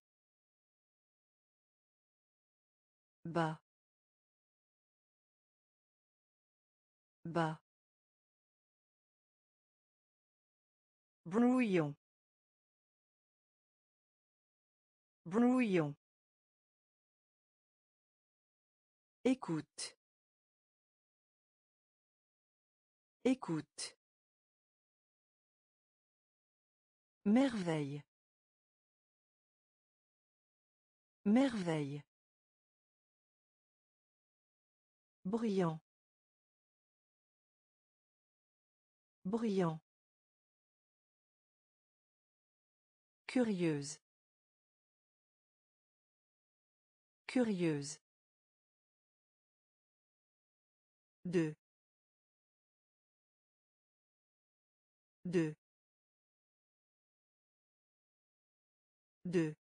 Speaker 1: Bas. Bas. Brouillon. Brouillon. Écoute. Écoute. Merveille. Merveille. Bruyant. Bruyant. Curieuse. Curieuse. Deux. Deux. Deux.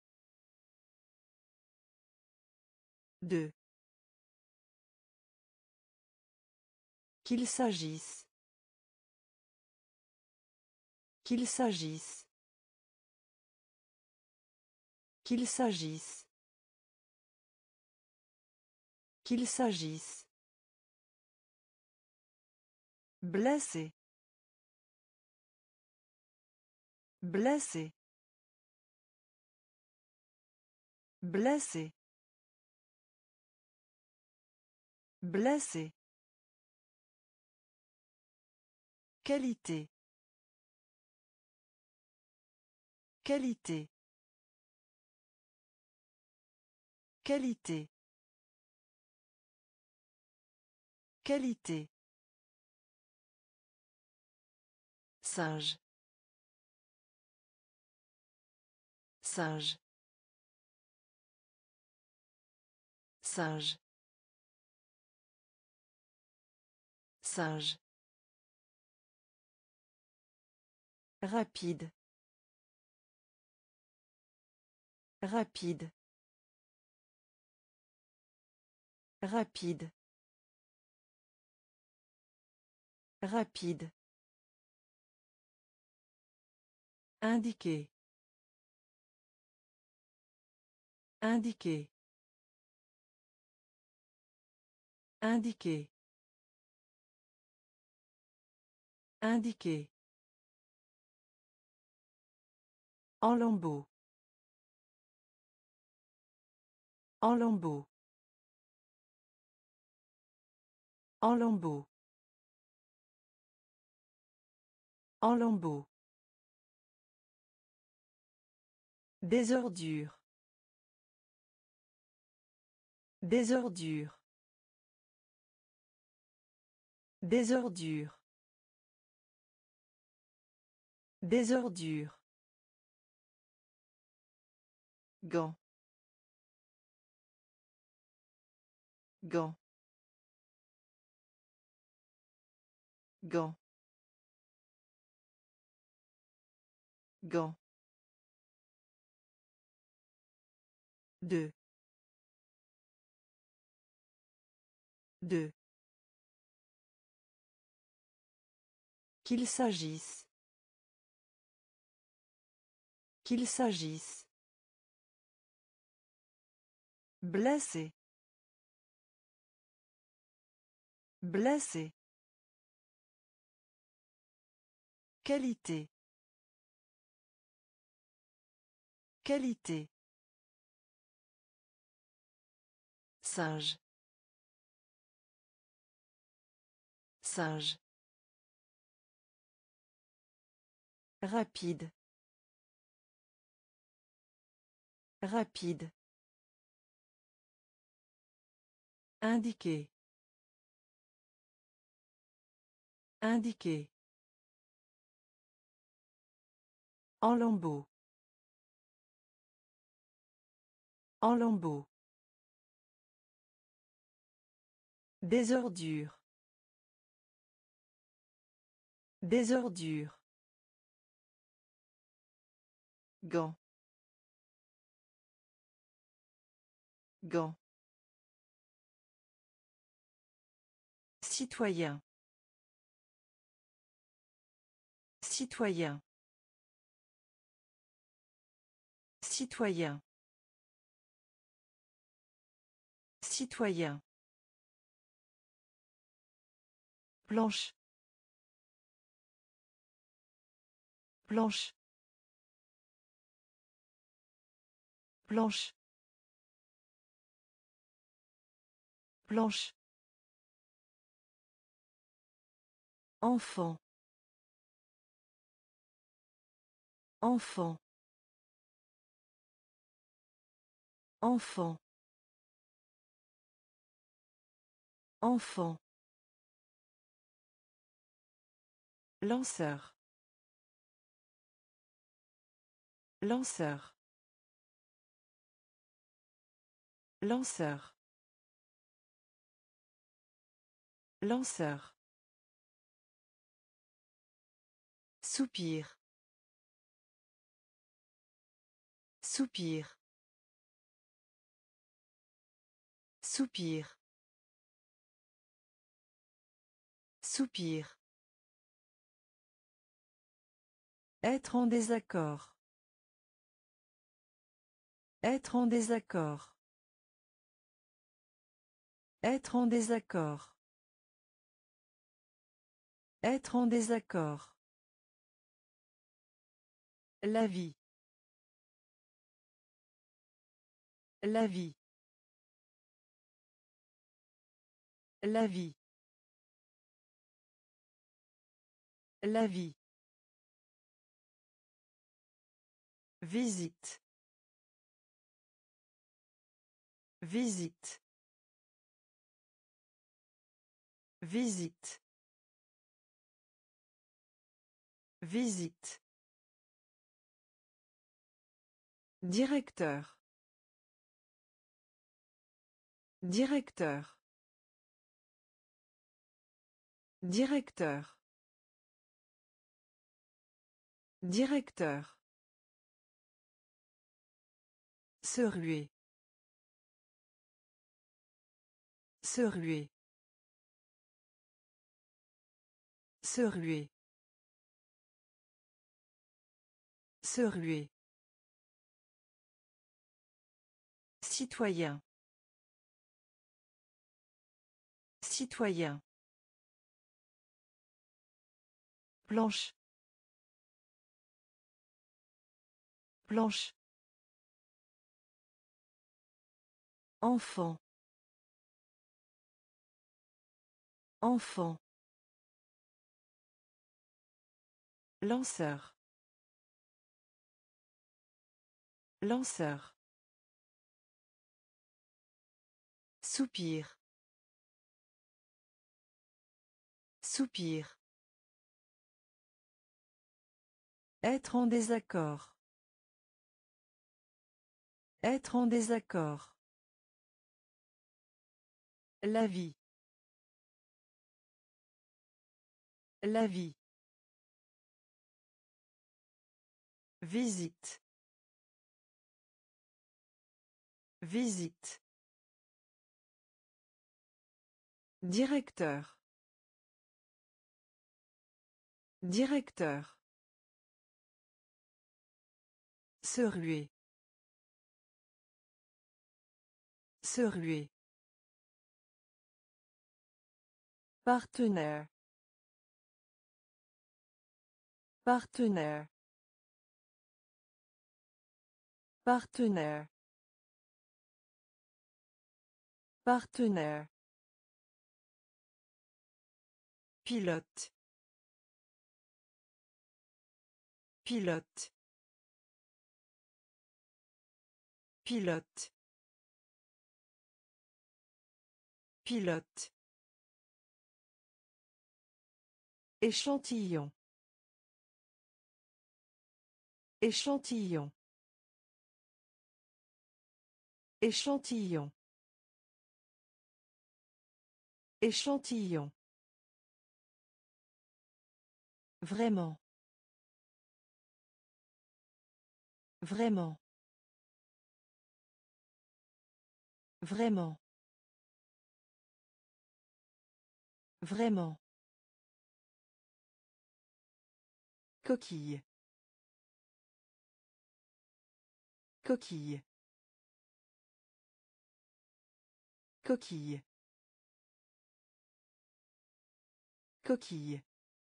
Speaker 1: Deux. Qu'il s'agisse. Qu'il s'agisse. Qu'il s'agisse. Qu'il s'agisse. Blessé. Blessé. Blessé. Blessé. Qualité. Qualité. Qualité. Qualité. Singe. Singe. Singe. Singe. Rapide. Rapide. Rapide. Rapide. Indiquer. Indiquer. Indiquer. Indiquer. En lambeaux. En lambeaux. En lambeaux. En lambeaux. Désordure. Désordure. Désordure. Désordure. Gant. Gant. Gant. Gant. Deux. Deux. Qu'il s'agisse. Qu'il s'agisse. Blessé. Blessé. Qualité. Qualité. Singe. Singe. Rapide. Rapide. Indiquer. Indiquer. En lambeaux. En lambeaux. Des ordures. Des ordures. Gants. Gants. Citoyen. Citoyen. Citoyen. Citoyen. Planche. Planche. Planche. Planche. Enfant. Enfant. Enfant. Enfant. Lanceur. Lanceur. Lanceur. Lanceur. Soupir. Soupir. Soupir. Soupir. Être en désaccord. Être en désaccord. Être en désaccord. Être en désaccord. La vie. La vie. La vie. La vie. Visite. Visite. Visite. Visite. Directeur. Directeur. Directeur. Directeur. Se ruer. Se ruer. Se ruer. Se ruer. Citoyen. Citoyen. Planche. Planche. Enfant. Enfant. Lanceur. Lanceur. Soupir. Soupir. Être en désaccord. Être en désaccord. La vie. La vie. Visite. Visite. Directeur. Directeur. Se ruer. Se ruer. Partenaire. Partenaire. Partenaire. Partenaire. Pilote. Pilote. Pilote. Pilote. Échantillon. Échantillon. Échantillon. Échantillon. Vraiment. Vraiment. Vraiment. Vraiment. Coquille. Coquille. Coquille. Coquille.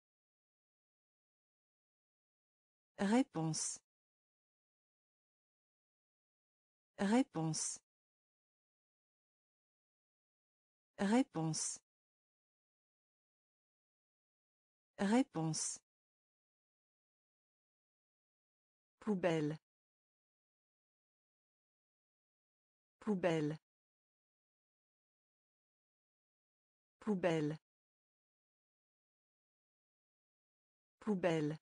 Speaker 1: Réponse. Réponse. Réponse. Réponse. Poubelle. Poubelle. Poubelle. Poubelle.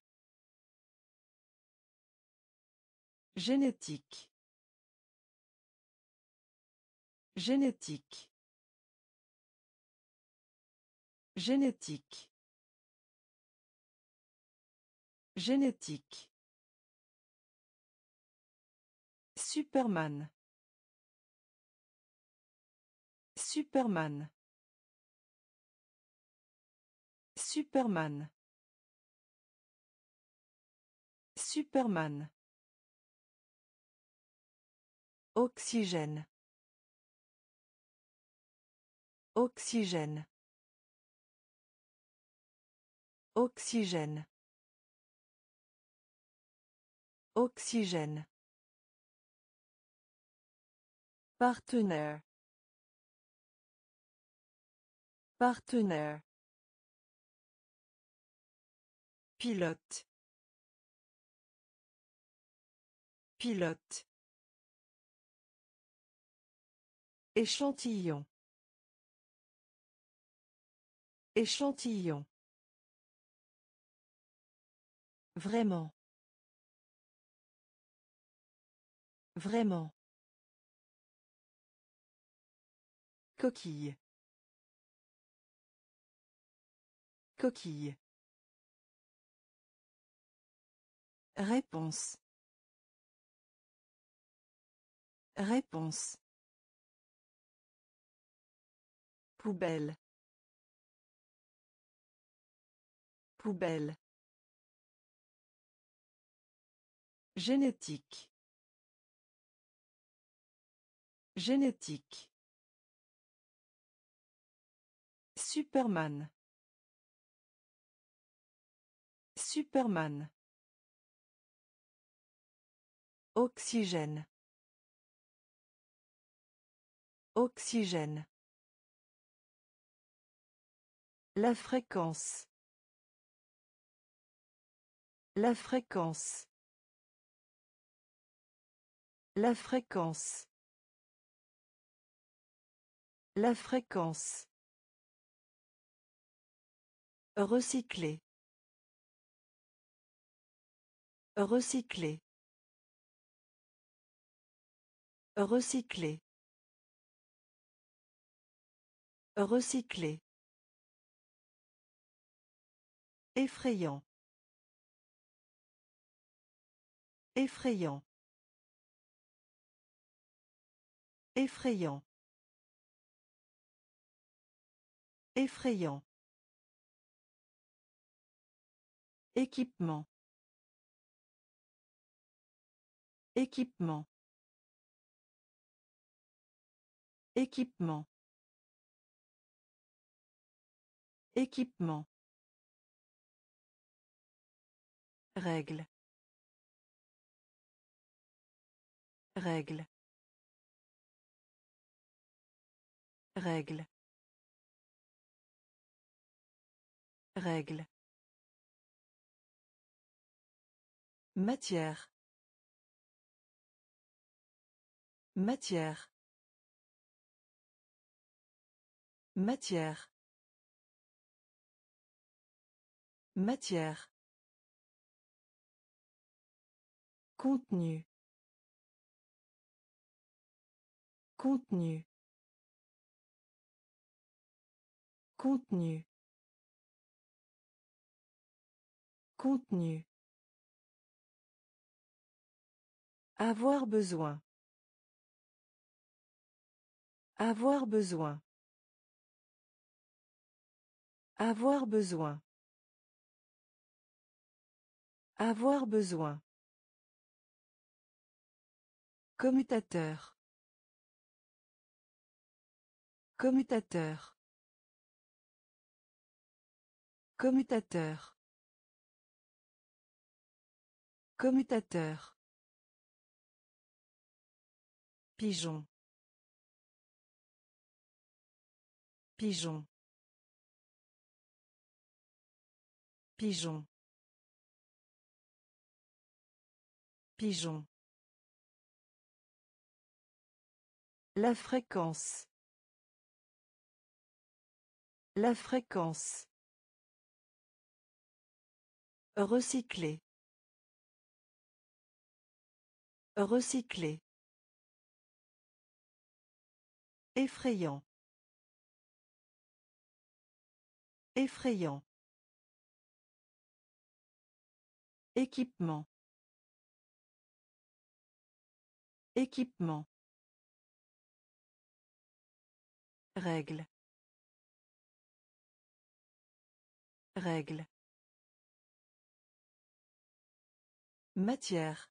Speaker 1: Génétique. Génétique. Génétique. Génétique. Superman. Superman. Superman. Superman. Oxygène. Oxygène. Oxygène. Oxygène. Partenaire. Partenaire. Pilote. Pilote. Échantillon. Échantillon. Vraiment. Vraiment. Coquille. Coquille. Réponse. Réponse. Poubelle. Poubelle. Génétique. Génétique. Superman. Superman. Oxygène. Oxygène. La fréquence. La fréquence. La fréquence. La fréquence. Recycler. Recycler. Recycler. Recycler. Effrayant. Effrayant. Effrayant. Effrayant. Équipement. Équipement. Équipement. Équipement. Règle. Règle. Règle. Règle. Matière. Matière. Matière. Matière. Contenu. Contenu. Contenu. Contenu. Avoir besoin. Avoir besoin. Avoir besoin. Avoir besoin. Commutateur. Commutateur. Commutateur. Commutateur. Pigeon. Pigeon. Pigeon. Pigeon. La fréquence. La fréquence. Recycler. Recycler. Effrayant. Effrayant. Équipement. Équipement. Règle. Règle. Matière.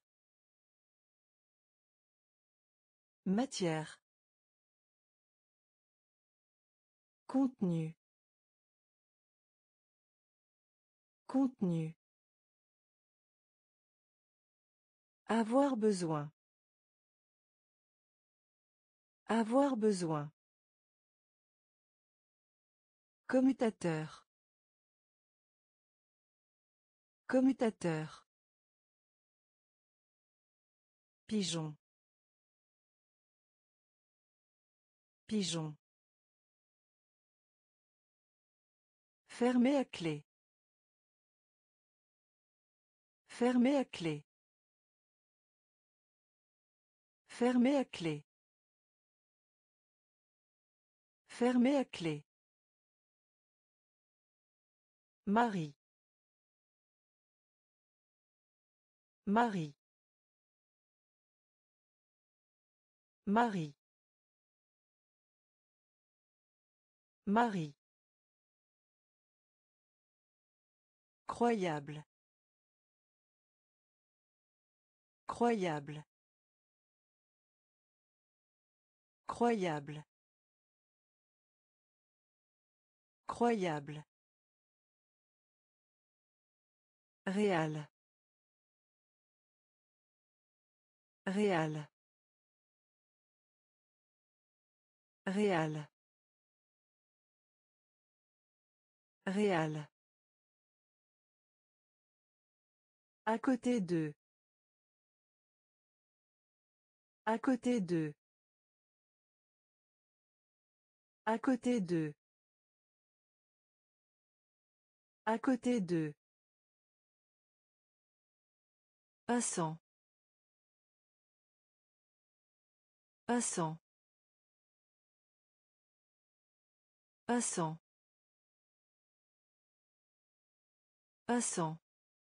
Speaker 1: Matière. Contenu. Contenu. Avoir besoin. Avoir besoin. Commutateur. Commutateur. Pigeon. Pigeon. Fermé à clé. Fermé à clé. Fermé à clé. Fermé à clé. Marie. Marie. Marie. Marie. Croyable. Croyable. Croyable. Croyable. Réal. Réal. Réal. Réal. À côté d'eux. À côté d'eux. À côté d'eux. À côté d'eux. Passant. Passant. Passant. Passant.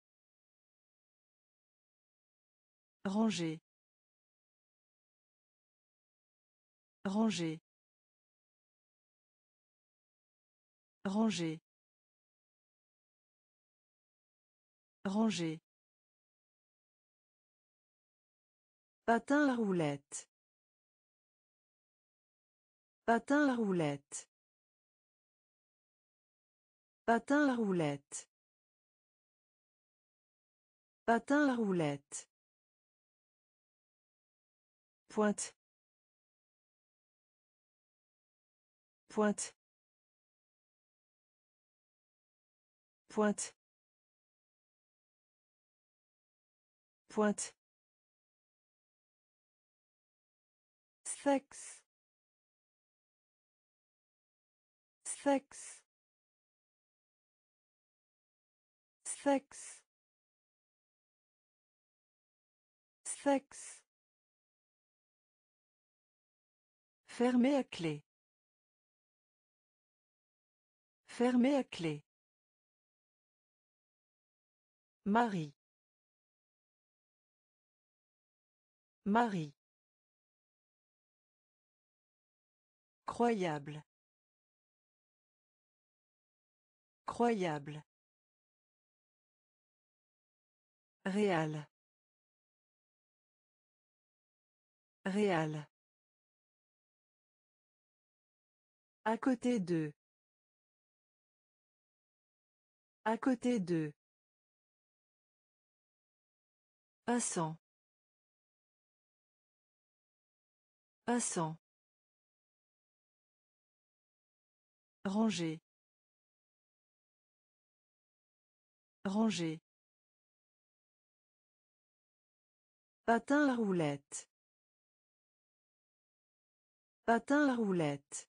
Speaker 1: Ranger. Ranger. Ranger. Ranger. Patin à roulettes. Patin à roulettes. Patin à roulettes. Patin à roulettes. Pointe. Pointe. Pointe. Pointe. Sexe. Sexe. Sexe. Sexe. Fermé à clé. Fermé à clé. Marie. Marie. Croyable. Croyable. Réal. Réal. À côté d'eux. À côté d'eux. Passant. Passant. Ranger. Ranger. Patin à roulettes. Patin à roulettes.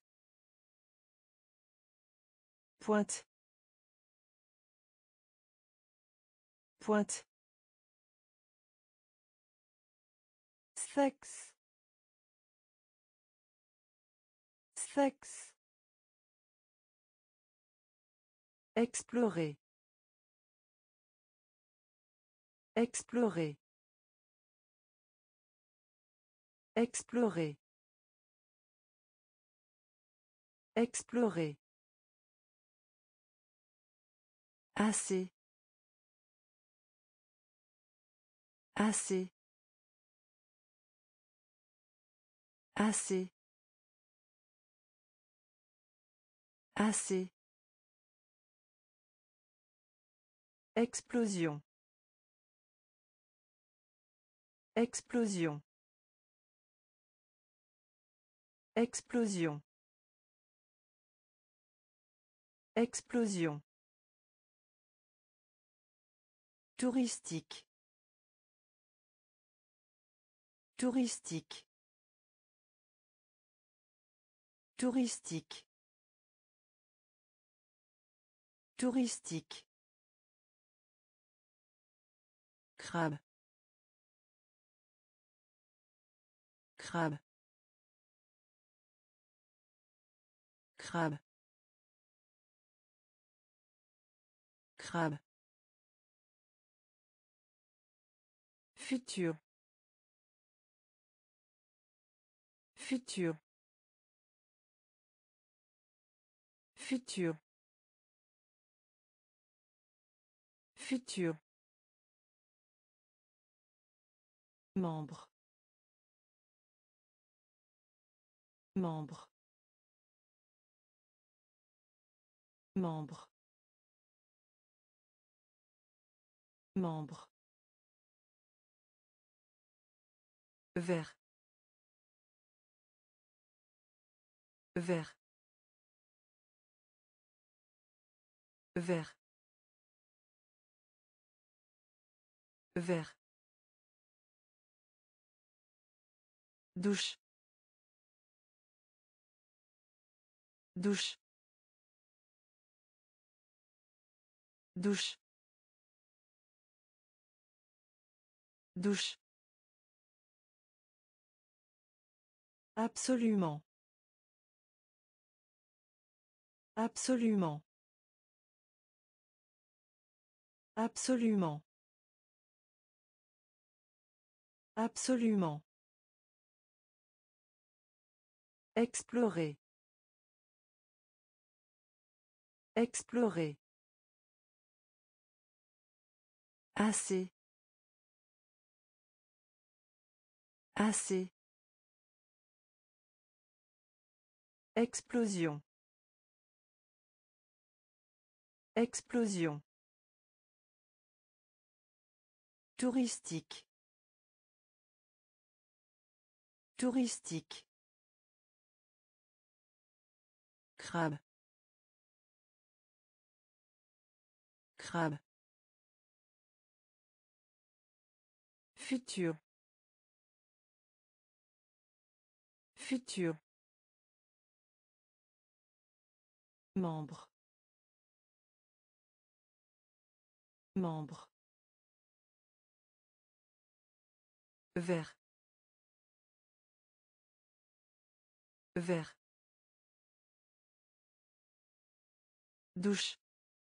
Speaker 1: Pointe. Pointe. Sexe. Sexe. Explorer. Explorer. Explorer. Explorer. Assez. Assez. Assez. Assez. Explosion. Explosion. Explosion. Explosion. Touristique. Touristique. Touristique. Touristique. Crabe. Crabe. Crabe. Crabe. Futur. Futur. Futur. Futur. Membre. Membre. Membre. Membre. Vert. Vert. Vert. Vert. Douche. Douche. Douche. Douche. Absolument. Absolument. Absolument. Absolument. Explorer. Explorer. Assez. Assez. Explosion. Explosion. Touristique. Touristique. Crabe. Crabe. Futur. Futur. Membre. Membre. Vert. Vert. Douche.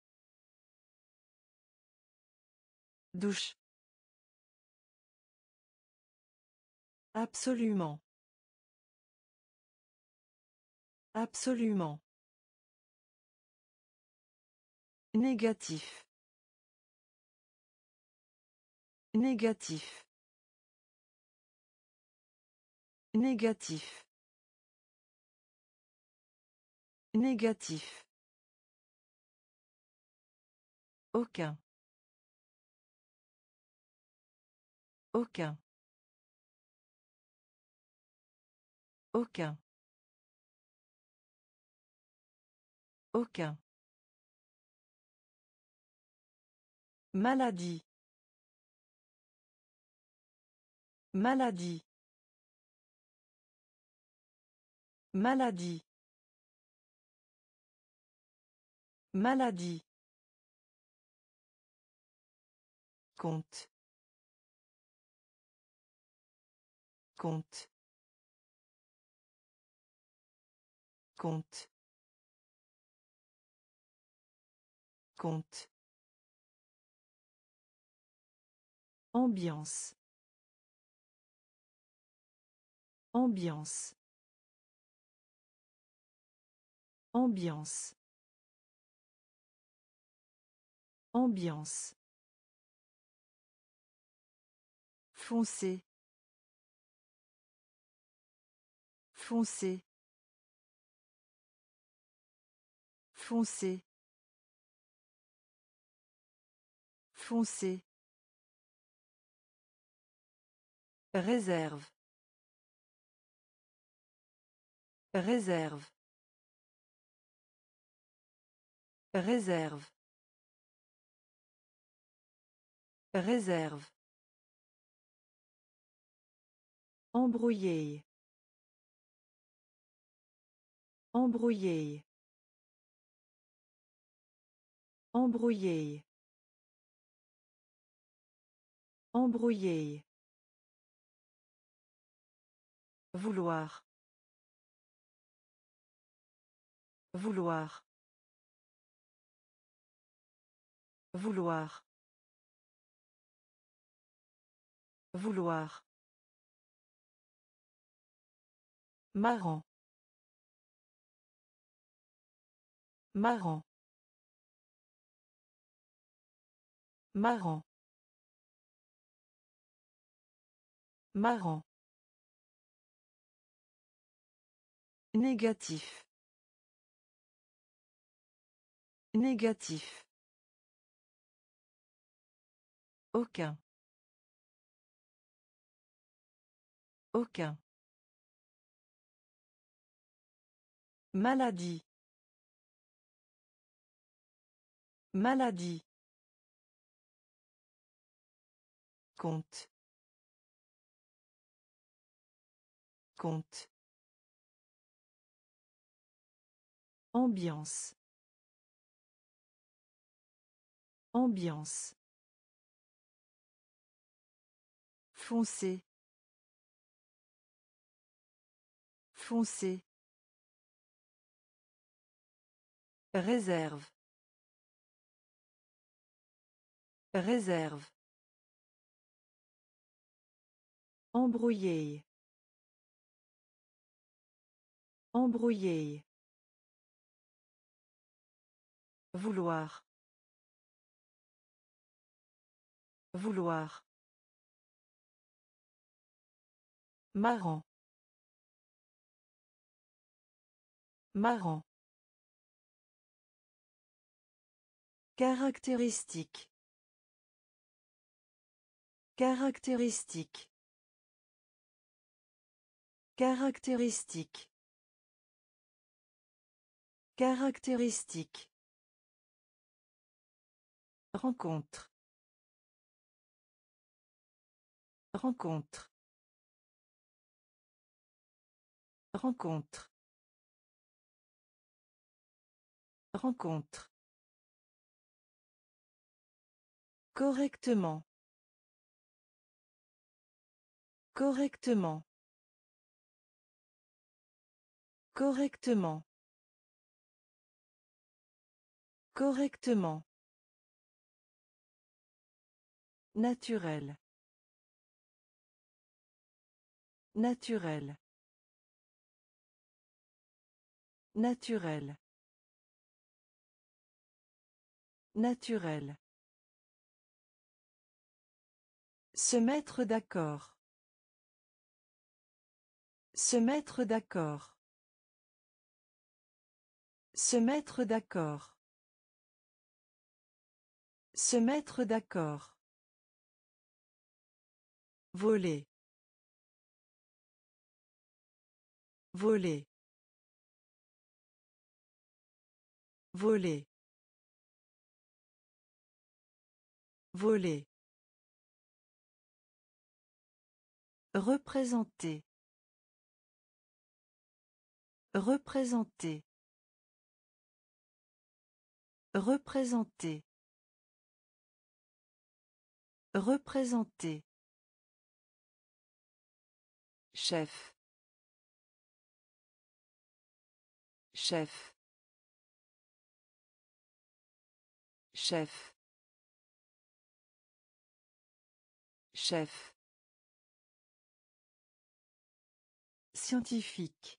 Speaker 1: Douche. Absolument. Absolument. Négatif. Négatif. Négatif. Négatif. Aucun. Aucun. Aucun. Aucun. Maladie. Maladie. Maladie. Maladie. Compte. Compte. Compte. Compte. Ambiance. Ambiance. Ambiance. Ambiance. Foncé. Foncé. Foncé. Foncé. Réserve. Réserve. Réserve. Réserve. Embrouillé. Embrouillé. Embrouillé. Embrouillé. Vouloir. Vouloir. Vouloir. Vouloir. Marrant. Marrant. Marrant. Marrant. Négatif. Négatif. Aucun. Aucun. Maladie. Maladie. Compte. Compte. Ambiance. Ambiance. Foncé. Foncé. Réserve. Réserve. Embrouillé. Embrouillé. Vouloir. Vouloir. Marrant. Marrant. Caractéristique. Caractéristique. Caractéristique. Caractéristique. Rencontre. Rencontre. Rencontre. Rencontre. Correctement. Correctement. Correctement. Correctement. Naturel. Naturel. Naturel. Naturel. Se mettre d'accord. Se mettre d'accord. Se mettre d'accord. Se mettre d'accord. Voler. Voler. Voler. Voler. Représenter. Représenter. Représenter. Représenter. Chef. Chef. Chef. Chef. Scientifique.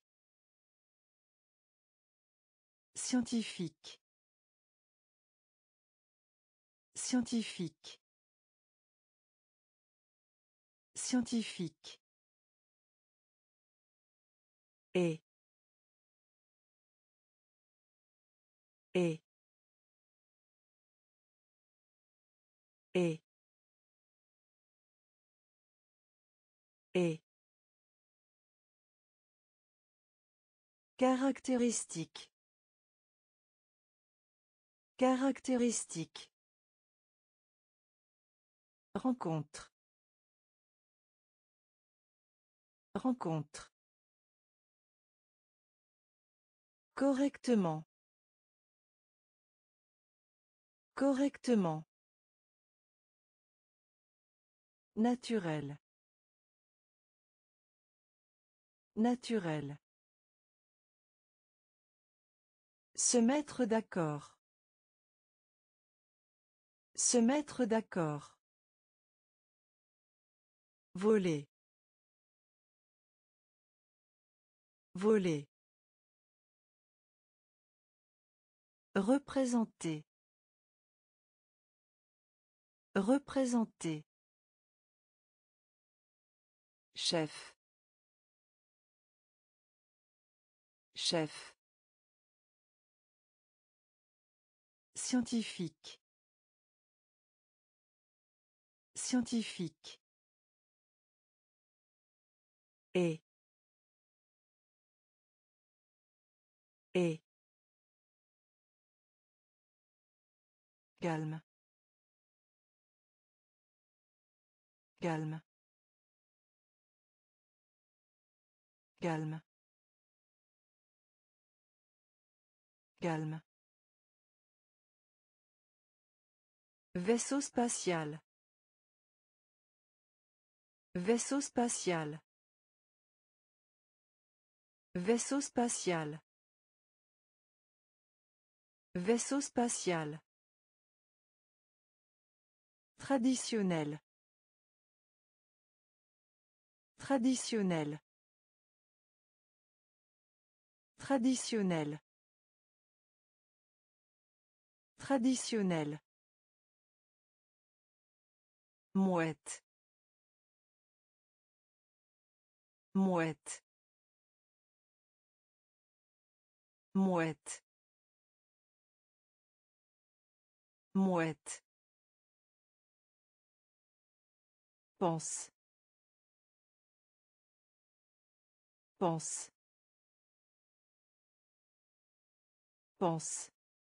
Speaker 1: Scientifique. Scientifique. Scientifique. Et. Et. Et. Et. Caractéristique. Caractéristique. Rencontre. Rencontre. Correctement. Correctement. Naturel. Naturel. Se mettre d'accord. Se mettre d'accord. Voler. Voler. Représenter. Représenter. Chef. Chef. Scientifique. Scientifique. Et. Et. Calme. Calme. Calme. Calme. Vaisseau spatial. Vaisseau spatial. Vaisseau spatial. Vaisseau spatial. Traditionnel. Traditionnel. Traditionnel. Traditionnel. Mouette. Mouette. Mouette. Mouette. Pense. Pense. Pense.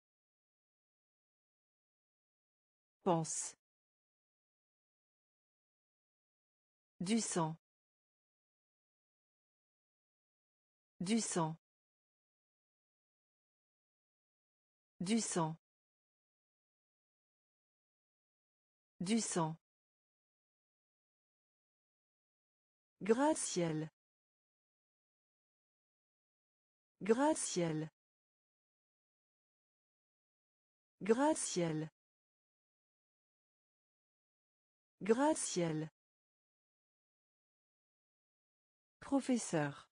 Speaker 1: Pense. Du sang. Du sang. Du sang. Du sang. Gratte-ciel. Gratte-ciel. Gratte-ciel. Gratte-ciel. Professeur.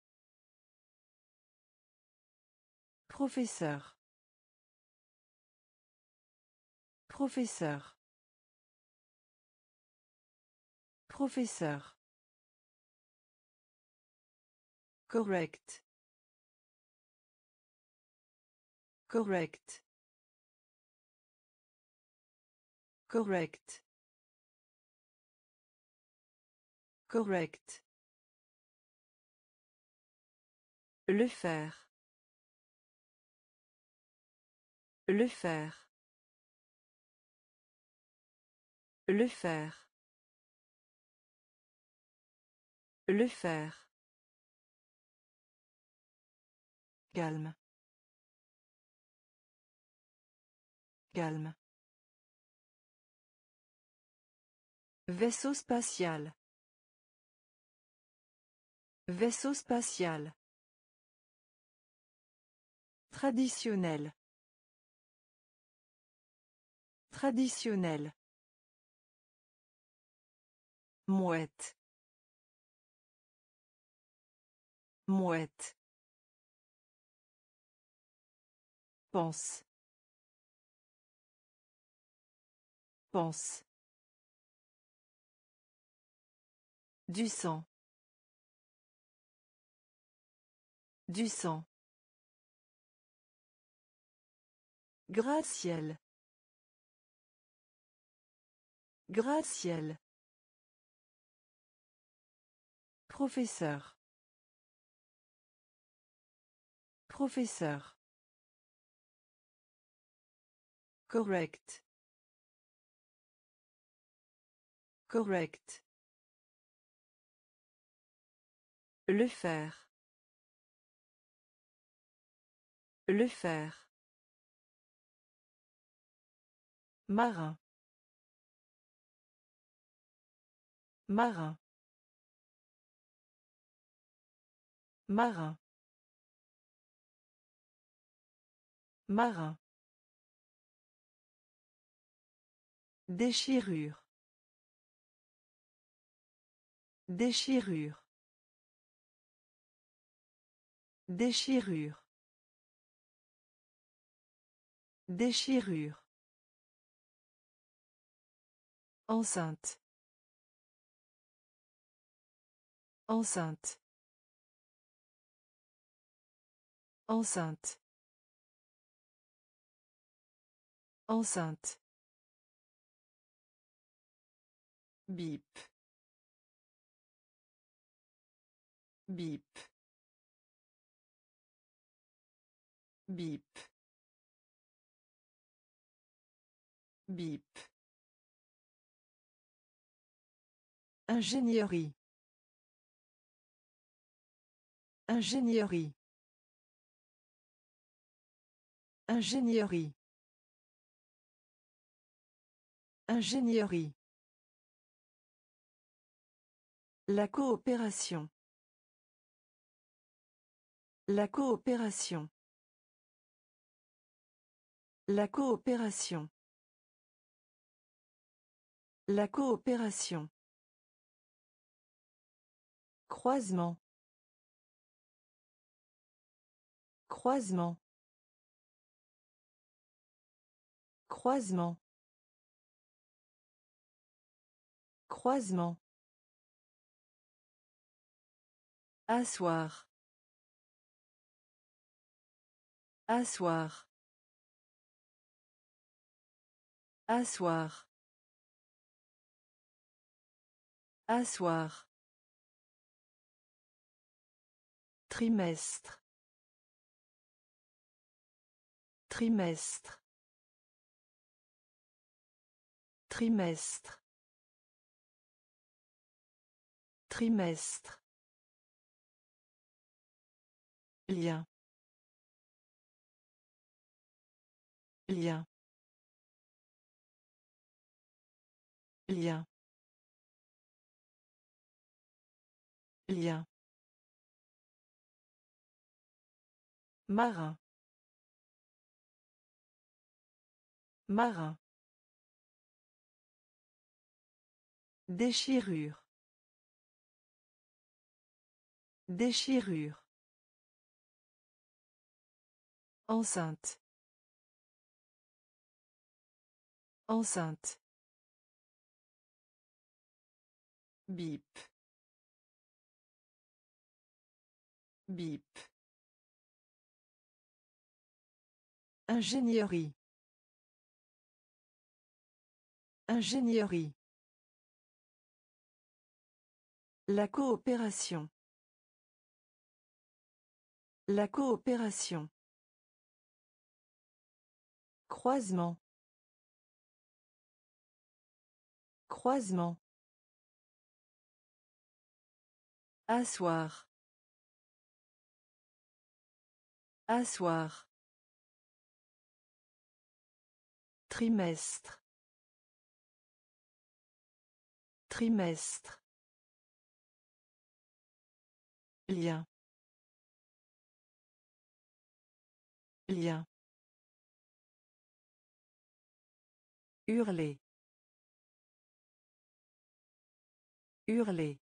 Speaker 1: Professeur. Professeur. Professeur. Correct. Correct. Correct. Correct. Le faire. Le faire. Le faire. Le faire. Calme. Calme. Vaisseau spatial. Vaisseau spatial. Traditionnel. Traditionnel. Mouette. Mouette. Pense. Pense. Du sang. Du sang. Gratte-ciel. Gratte-ciel. Professeur. Professeur. Correct. Correct. Le faire. Le faire. Marin. Marin. Marin. Marin. Déchirure. Déchirure. Déchirure. Déchirure. Enceinte. Enceinte. Enceinte. Enceinte. Bip. Bip. Bip. Bip. Ingénierie. Ingénierie. Ingénierie. Ingénierie. La coopération. La coopération. La coopération. La coopération. Croisement. Croisement. Croisement. Croisement. Asseoir. Asseoir. Asseoir. Asseoir. Trimestre. Trimestre. Trimestre. Trimestre. Lien. Lien. Lien. Lien. Marin. Marin. Déchirure. Déchirure. Enceinte. Enceinte. Bip. Bip. Ingénierie. Ingénierie. La coopération. La coopération. Croisement. Croisement. Asseoir. Asseoir. Trimestre. Trimestre. Lien. Lien. Hurler. Hurler.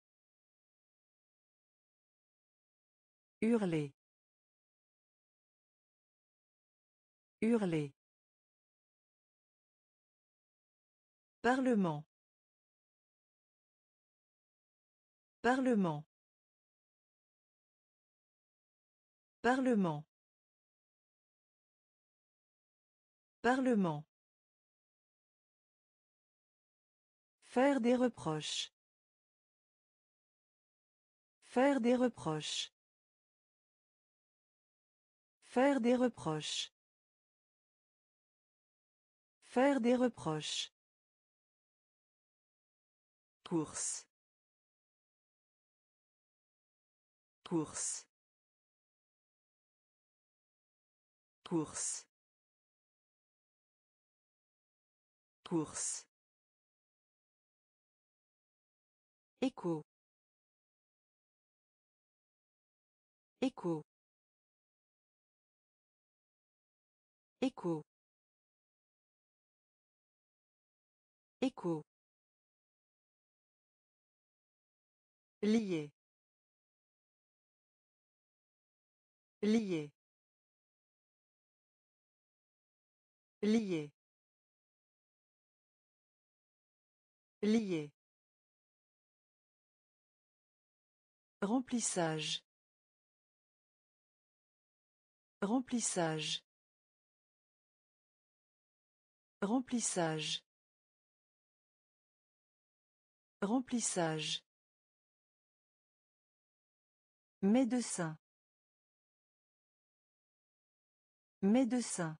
Speaker 1: Hurler. Hurler. Parlement. Parlement. Parlement. Parlement. Faire des reproches. Faire des reproches. Faire des reproches. Faire des reproches. Course. Course. Course. Course. Écho. Écho. Écho. Écho. Lié. Lié. Lié. Lié. Remplissage. Remplissage. Remplissage. Remplissage. Médecin. Médecin.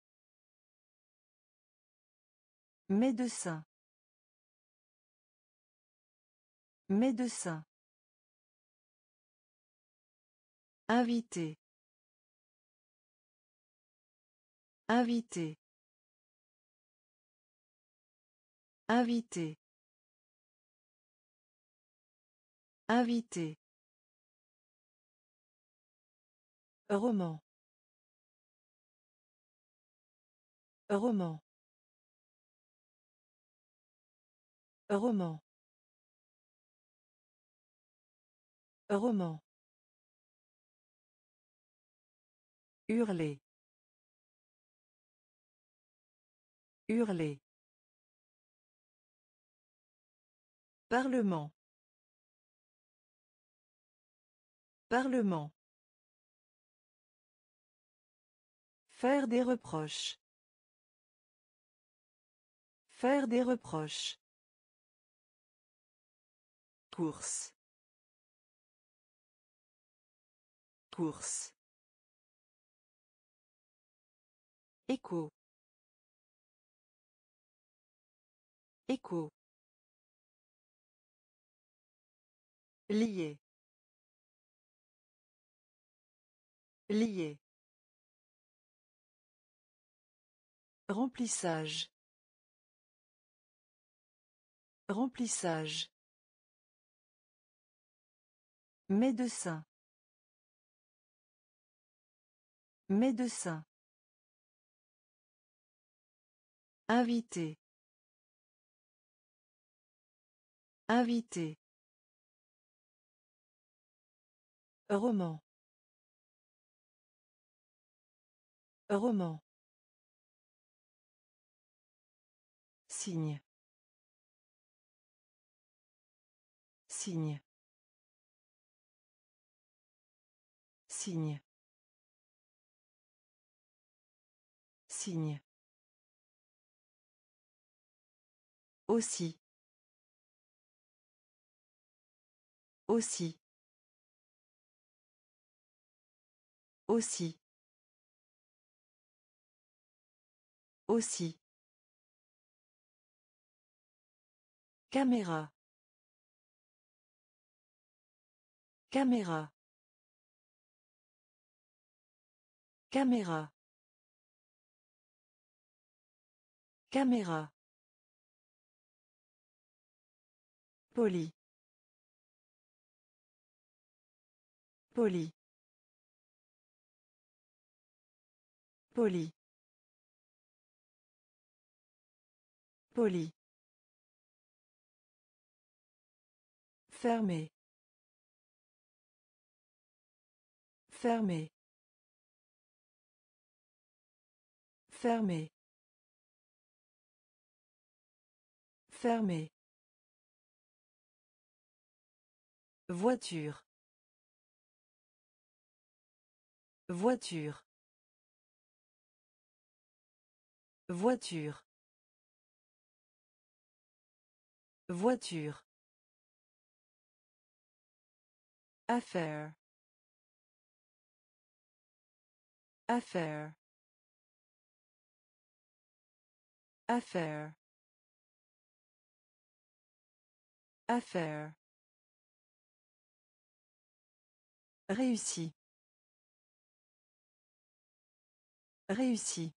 Speaker 1: Médecin. Médecin. Invité. Invité. Invité. Invité. Roman. Roman. Roman. Roman. Hurler. Hurler. Parlement. Parlement. Faire des reproches. Faire des reproches. Course. Course. Écho. Écho. Lié. Lié. Remplissage. Remplissage. Médecin. Médecin. Invité. Invité. Roman. Roman. Signe. Signe. Signe. Signe. Aussi. Aussi. Aussi. Aussi. Caméra. Caméra. Caméra. Caméra. Poli. Poli. Poli. Poli. Fermé. Fermé. Fermé. Fermé. Voiture. Voiture. Voiture. Voiture. Affaire. Affaire. Affaire. Affaire. Réussi. Réussi.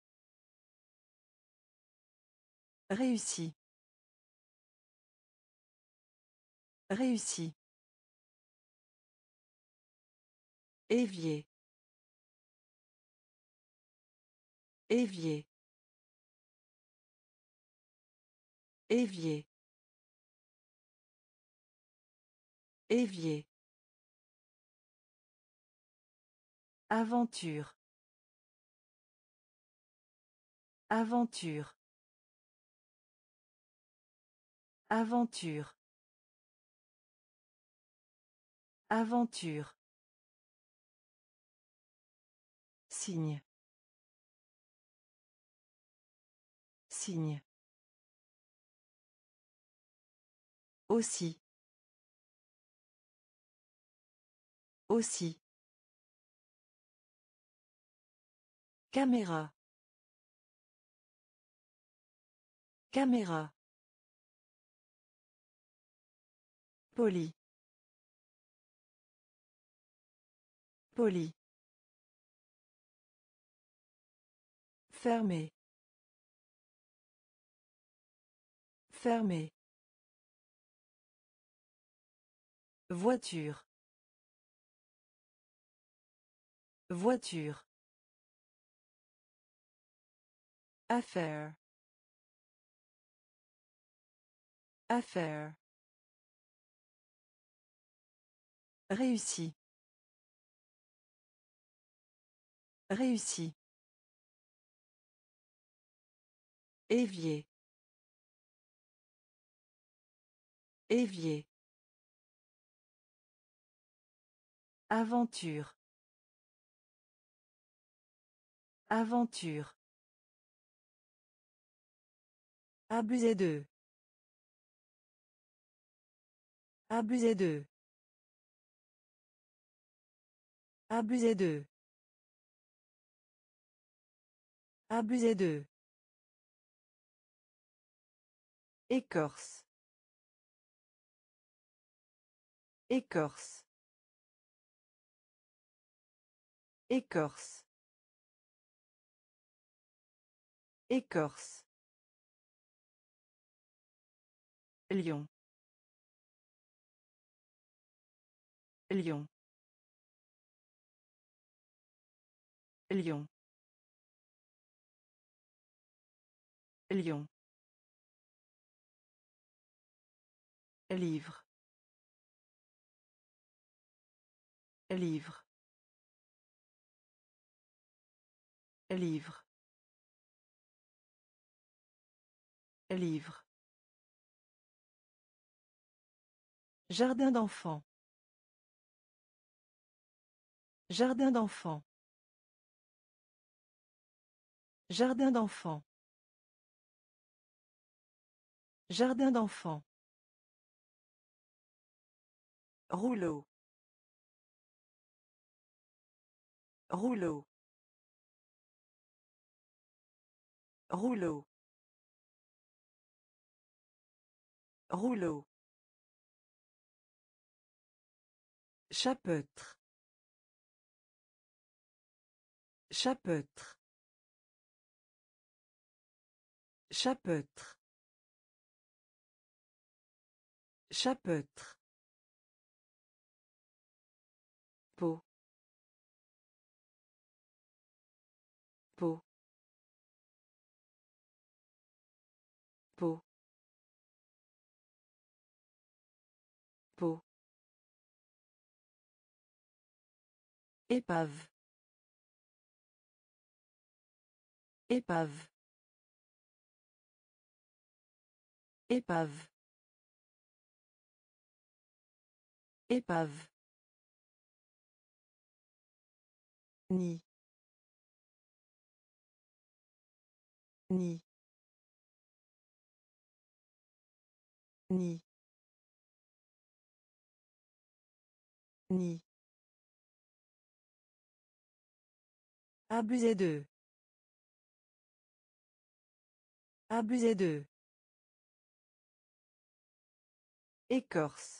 Speaker 1: Réussi. Réussi. Évier. Évier. Évier. Évier. Aventure. Aventure. Aventure. Aventure. Signe. Signe. Aussi. Aussi. Caméra. Caméra. Poli. Poli. Fermé. Fermé. Voiture. Voiture. Affaire. Affaire. Réussi. Réussi. Évier. Évier. Aventure. Aventure. Abuser d'eux. Abuser d'eux. Abuser d'eux. Abuser d'eux. Écorce. Écorce. Écorce. Écorce. Lion. Lion. Lion. Lion. Livre. Livre. Livre. Livre. Jardin d'enfants. Jardin d'enfants. Jardin d'enfants. Jardin d'enfants. Rouleau. Rouleau. Rouleau. Rouleau. Chapeautre. Chapeautre. Chapeautre. Chapeautre. Peau. Peau. Peau. Peau. Épave. Épave. Épave. Épave. Nid. Nid. Nid. Nid. Abuser d'eux. Abuser d'eux. Écorce.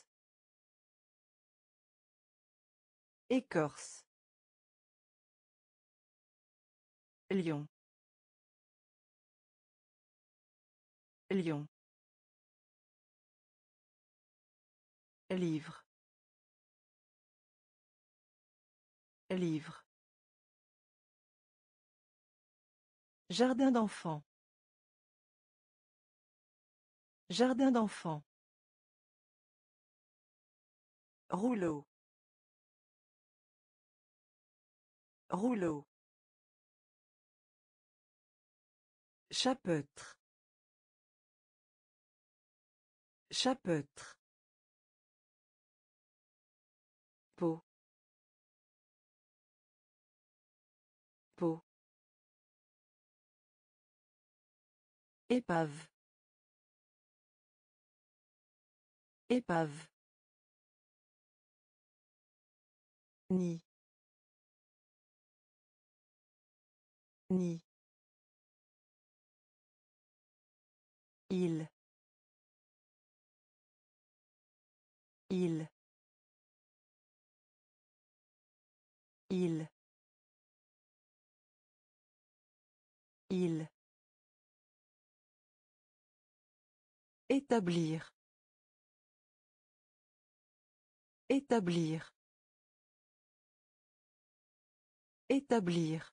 Speaker 1: Écorce. Lion. Lion. Livre. Livre. Jardin d'enfants. Jardin d'enfants. Rouleau. Rouleau. Chapeautre. Chapeautre. Peau. Peau. Épave. Épave. Nid. Nid. Il. Il. Il. Il. Établir. Établir. Établir.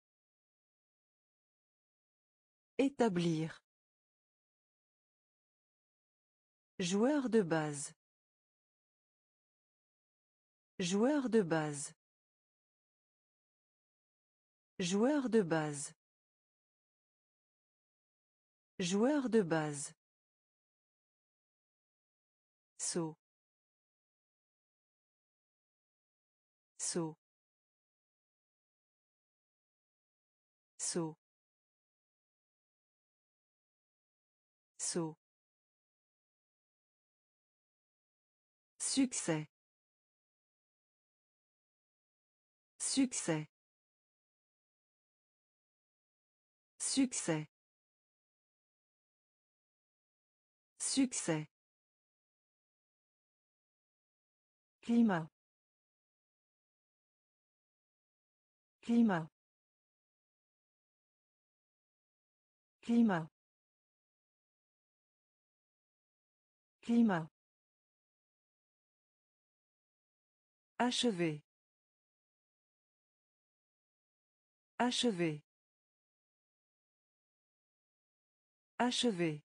Speaker 1: Établir. Joueur de base. Joueur de base. Joueur de base. Joueur de base. Saut. Saut. Saut. Saut. Succès. Succès. Succès. Succès. Climat. Climat. Climat. Climat. Achever. Achever. Achever.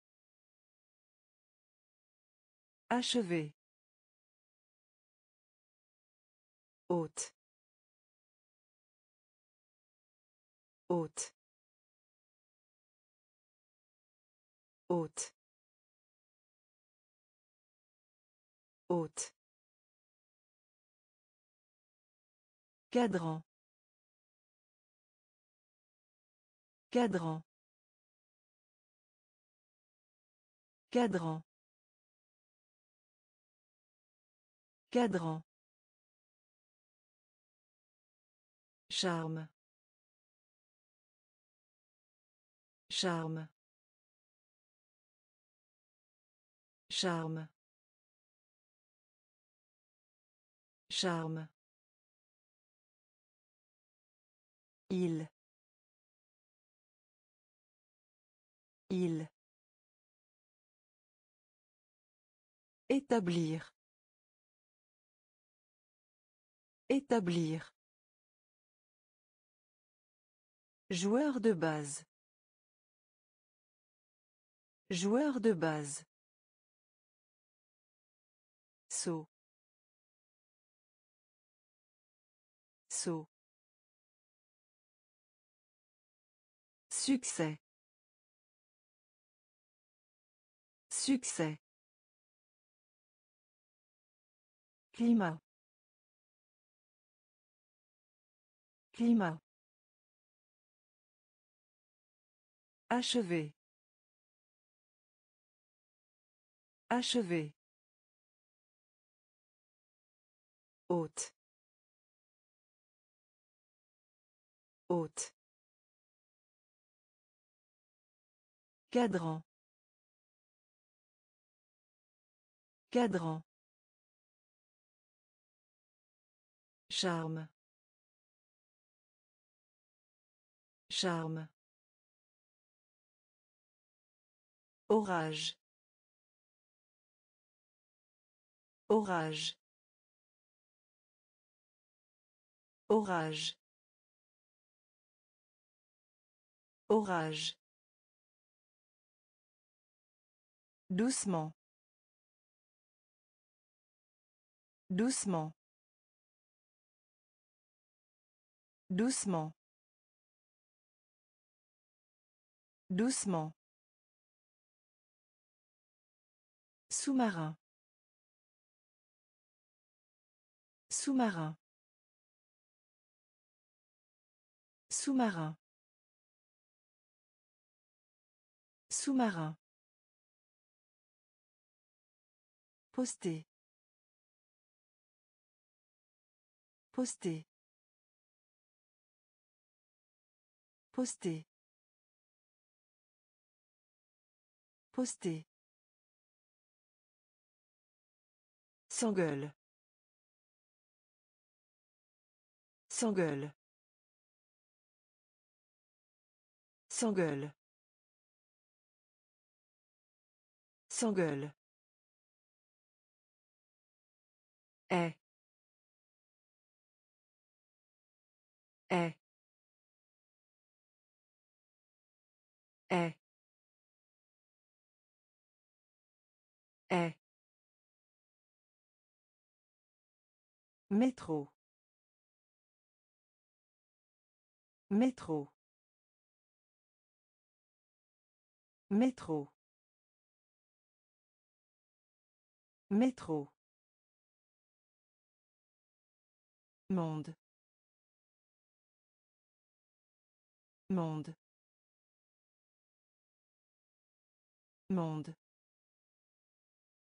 Speaker 1: Achever. Haute. Haute. Haute. Haute. Cadran. Cadran. Cadran. Cadran. Charme. Charme. Charme. Charme. Il. Il. Établir. Établir. Joueur de base. Joueur de base. Saut. Saut. Succès. Succès. Climat. Climat. Achever. Achever. Haute. Haute. Cadran. Cadran. Charme. Charme. Orage. Orage. Orage. Orage. Doucement. Doucement. Doucement. Doucement. Sous-marin. Sous-marin. Sous-marin. Sous-marin. Poster. Poster. Poster. Poster. S'engueule. S'engueule. S'engueule. S'engueule. Est. Est. Est. Est. Métro. Métro. Métro. Métro. Monde. Monde. Monde.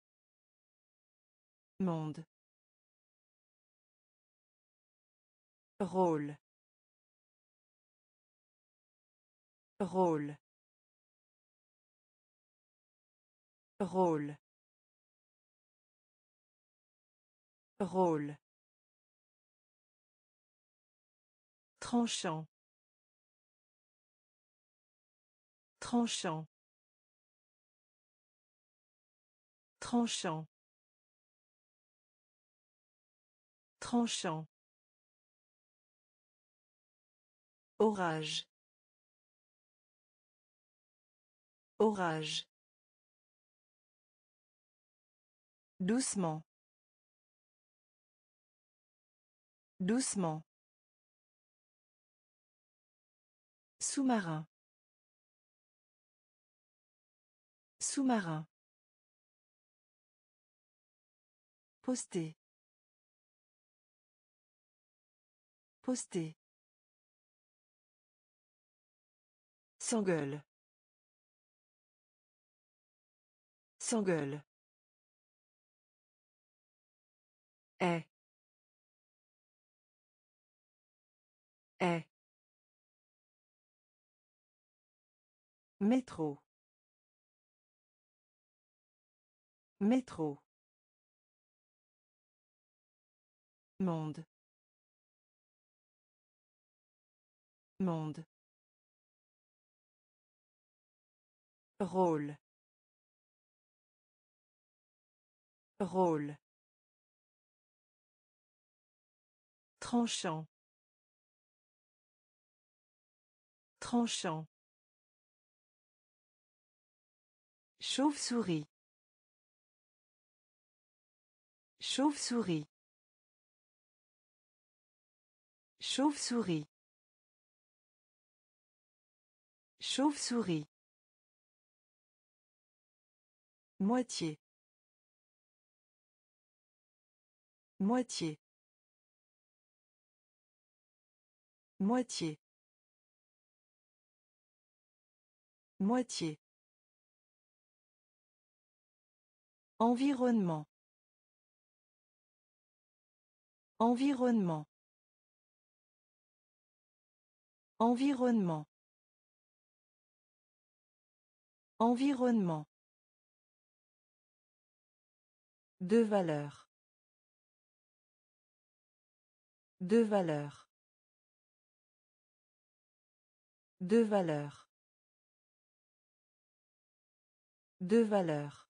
Speaker 1: Monde. Rôle. Rôle. Rôle. Rôle. Tranchant. Tranchant. Tranchant. Tranchant. Orage. Orage. Doucement. Doucement. Sous-marin. Sous-marin. Poster. Poster. S'engueule. S'engueule. Est. Est. Métro. Métro. Monde. Monde. Rôle. Rôle. Tranchant. Tranchant. Chauve-souris. Chauve-souris. Chauve-souris. Chauve-souris. Moitié. Moitié. Moitié. Moitié. Environnement. Environnement. Environnement. Environnement. De valeur. De valeur. De valeur. De valeur.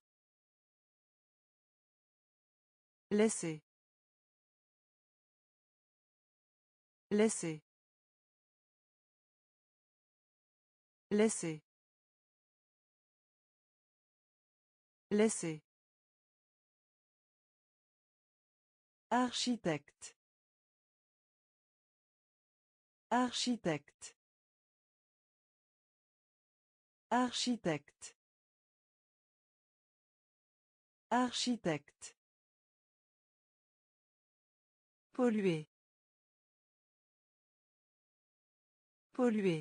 Speaker 1: Laisser. Laisser. Laisser. Laisser. Architecte. Architecte. Architecte. Architecte. Polluer. Polluer.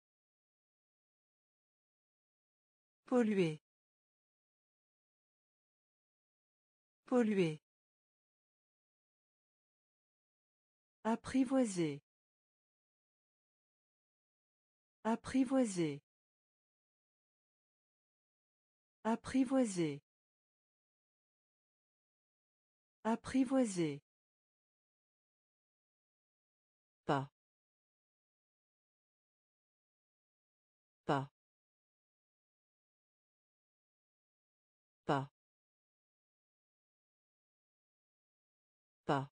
Speaker 1: Polluer. Polluer. Apprivoiser. Apprivoiser. Apprivoiser. Apprivoiser. Pas. Pas. Pas. Pas.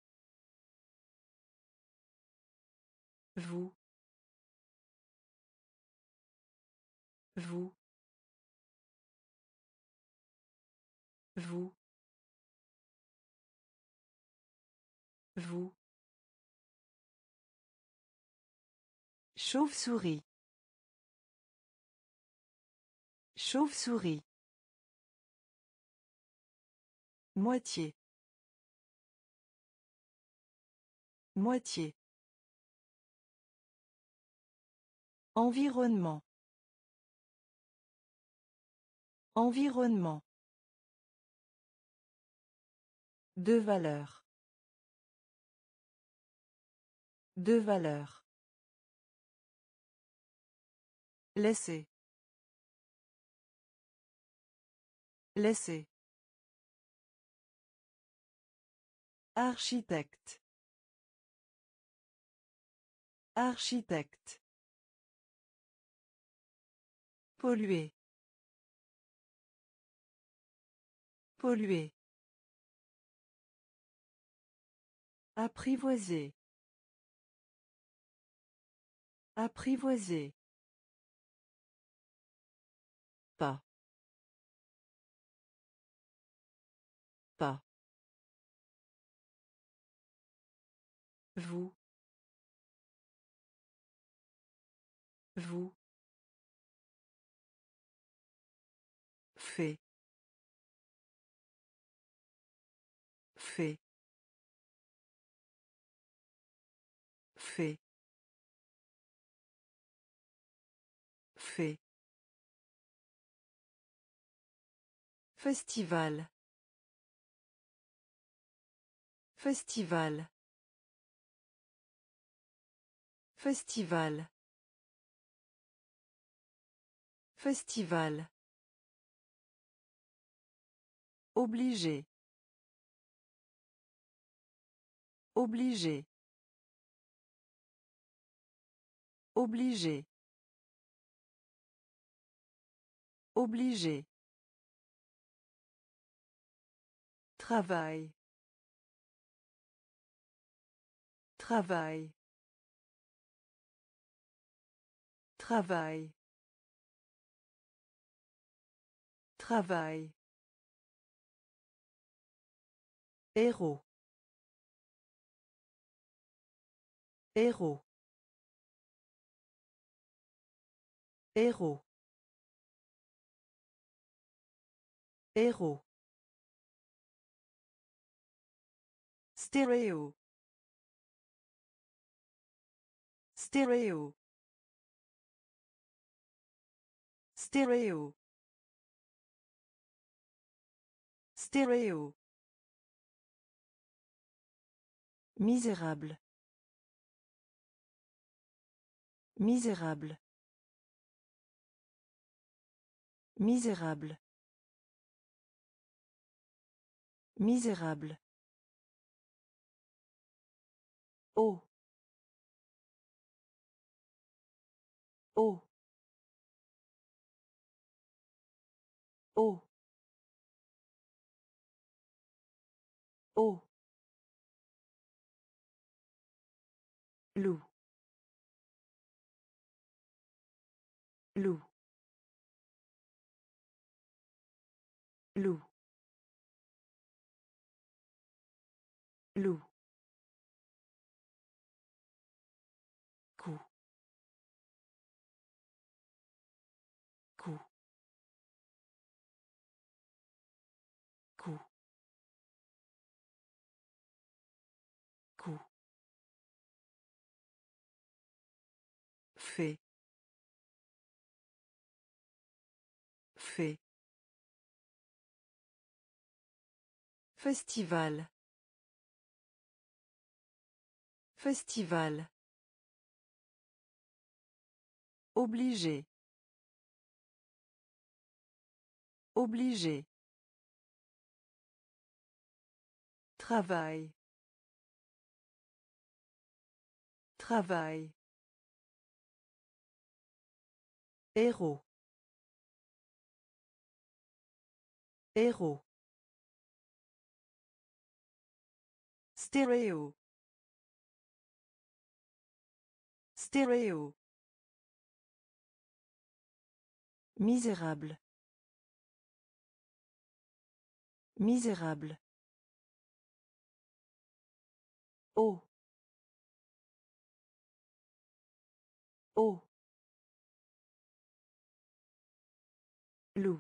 Speaker 1: Vous. Vous. Vous. Vous. Chauve-souris. Chauve-souris. Moitié. Moitié. Environnement. Environnement. De valeur. De valeur. Laisser. Laisser. Architecte. Architecte. Polluer. Polluer. Apprivoiser. Apprivoiser. Pas. Pas. Vous. Vous. Fait. Fait. Fait. Fait. Festival. Festival. Festival. Festival. Obligé. Obligé. Obligé. Obligé. Travail. Travail. Travail. Travail. Héros. Héros. Héros. Héros. Stéréo. Stéréo. Stéréo. Stéréo. Misérable. Misérable. Misérable. Misérable. Oh. Oh. Oh. Oh. Loup. Loup. Loup. Loup. Coup. Coup. Coup. Coup. Fait. Fait. Festival. Festival. Obligé. Obligé. Travail. Travail. Héros. Héros. Stéréo. Stéréo. Misérable. Misérable. Oh. Oh. Loup.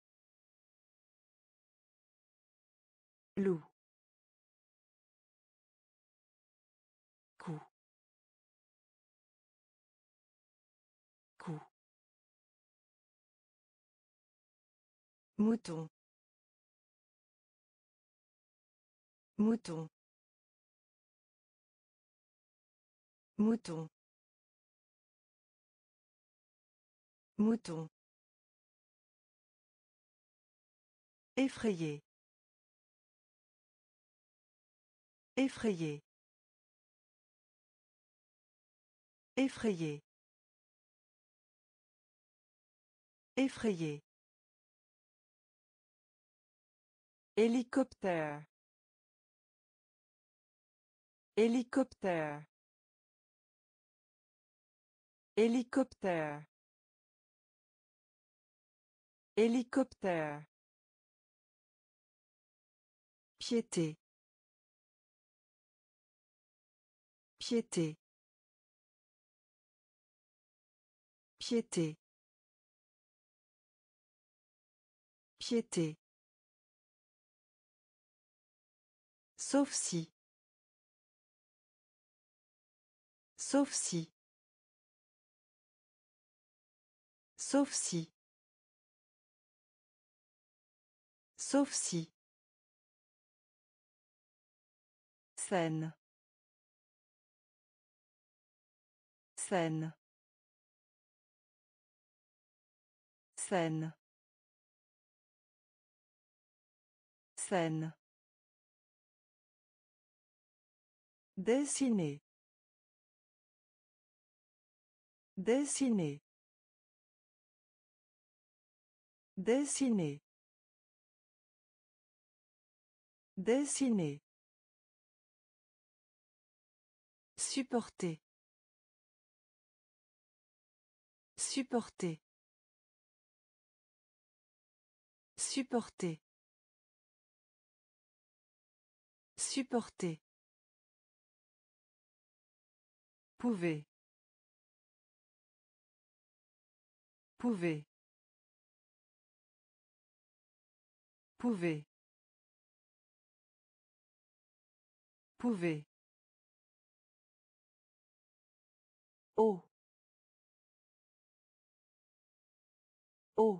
Speaker 1: Loup. Coup. Coup. Mouton. Mouton. Mouton. Mouton. Effrayé. Effrayé. Effrayé. Effrayé. Hélicoptère. Hélicoptère. Hélicoptère. Hélicoptère. Piété. Piété. Piété. Piété. Sauf si. Sauf si. Sauf si. Sauf si. Scène. Scène. Scène. Scène. Dessiner. Dessiner. Dessiner. Dessiner. Supporter. Supporter. Supporter. Supporter. Pouvez. Pouvez. Pouvez. Pouvez. Oh. Oh.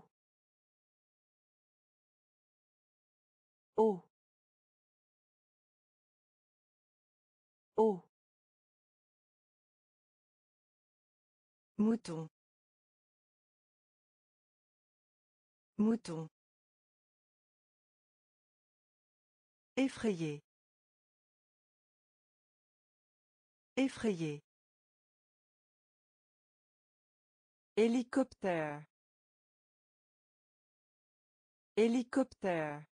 Speaker 1: Oh. Oh. Mouton. Mouton. Effrayé. Effrayé. Hélicoptère. Hélicoptère.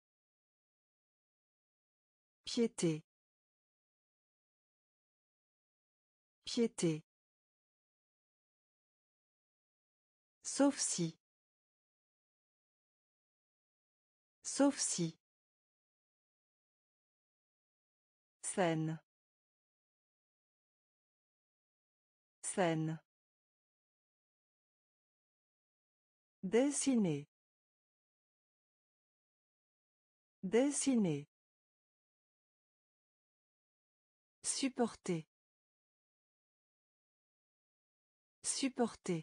Speaker 1: Piété. Piété. Sauf si. Sauf si. Scène. Scène. Dessiner. Dessiner. Supporter. Supporter.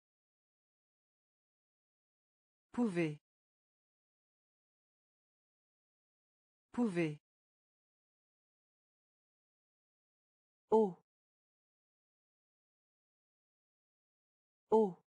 Speaker 1: Pouvez. Pouvez. Oh. Oh.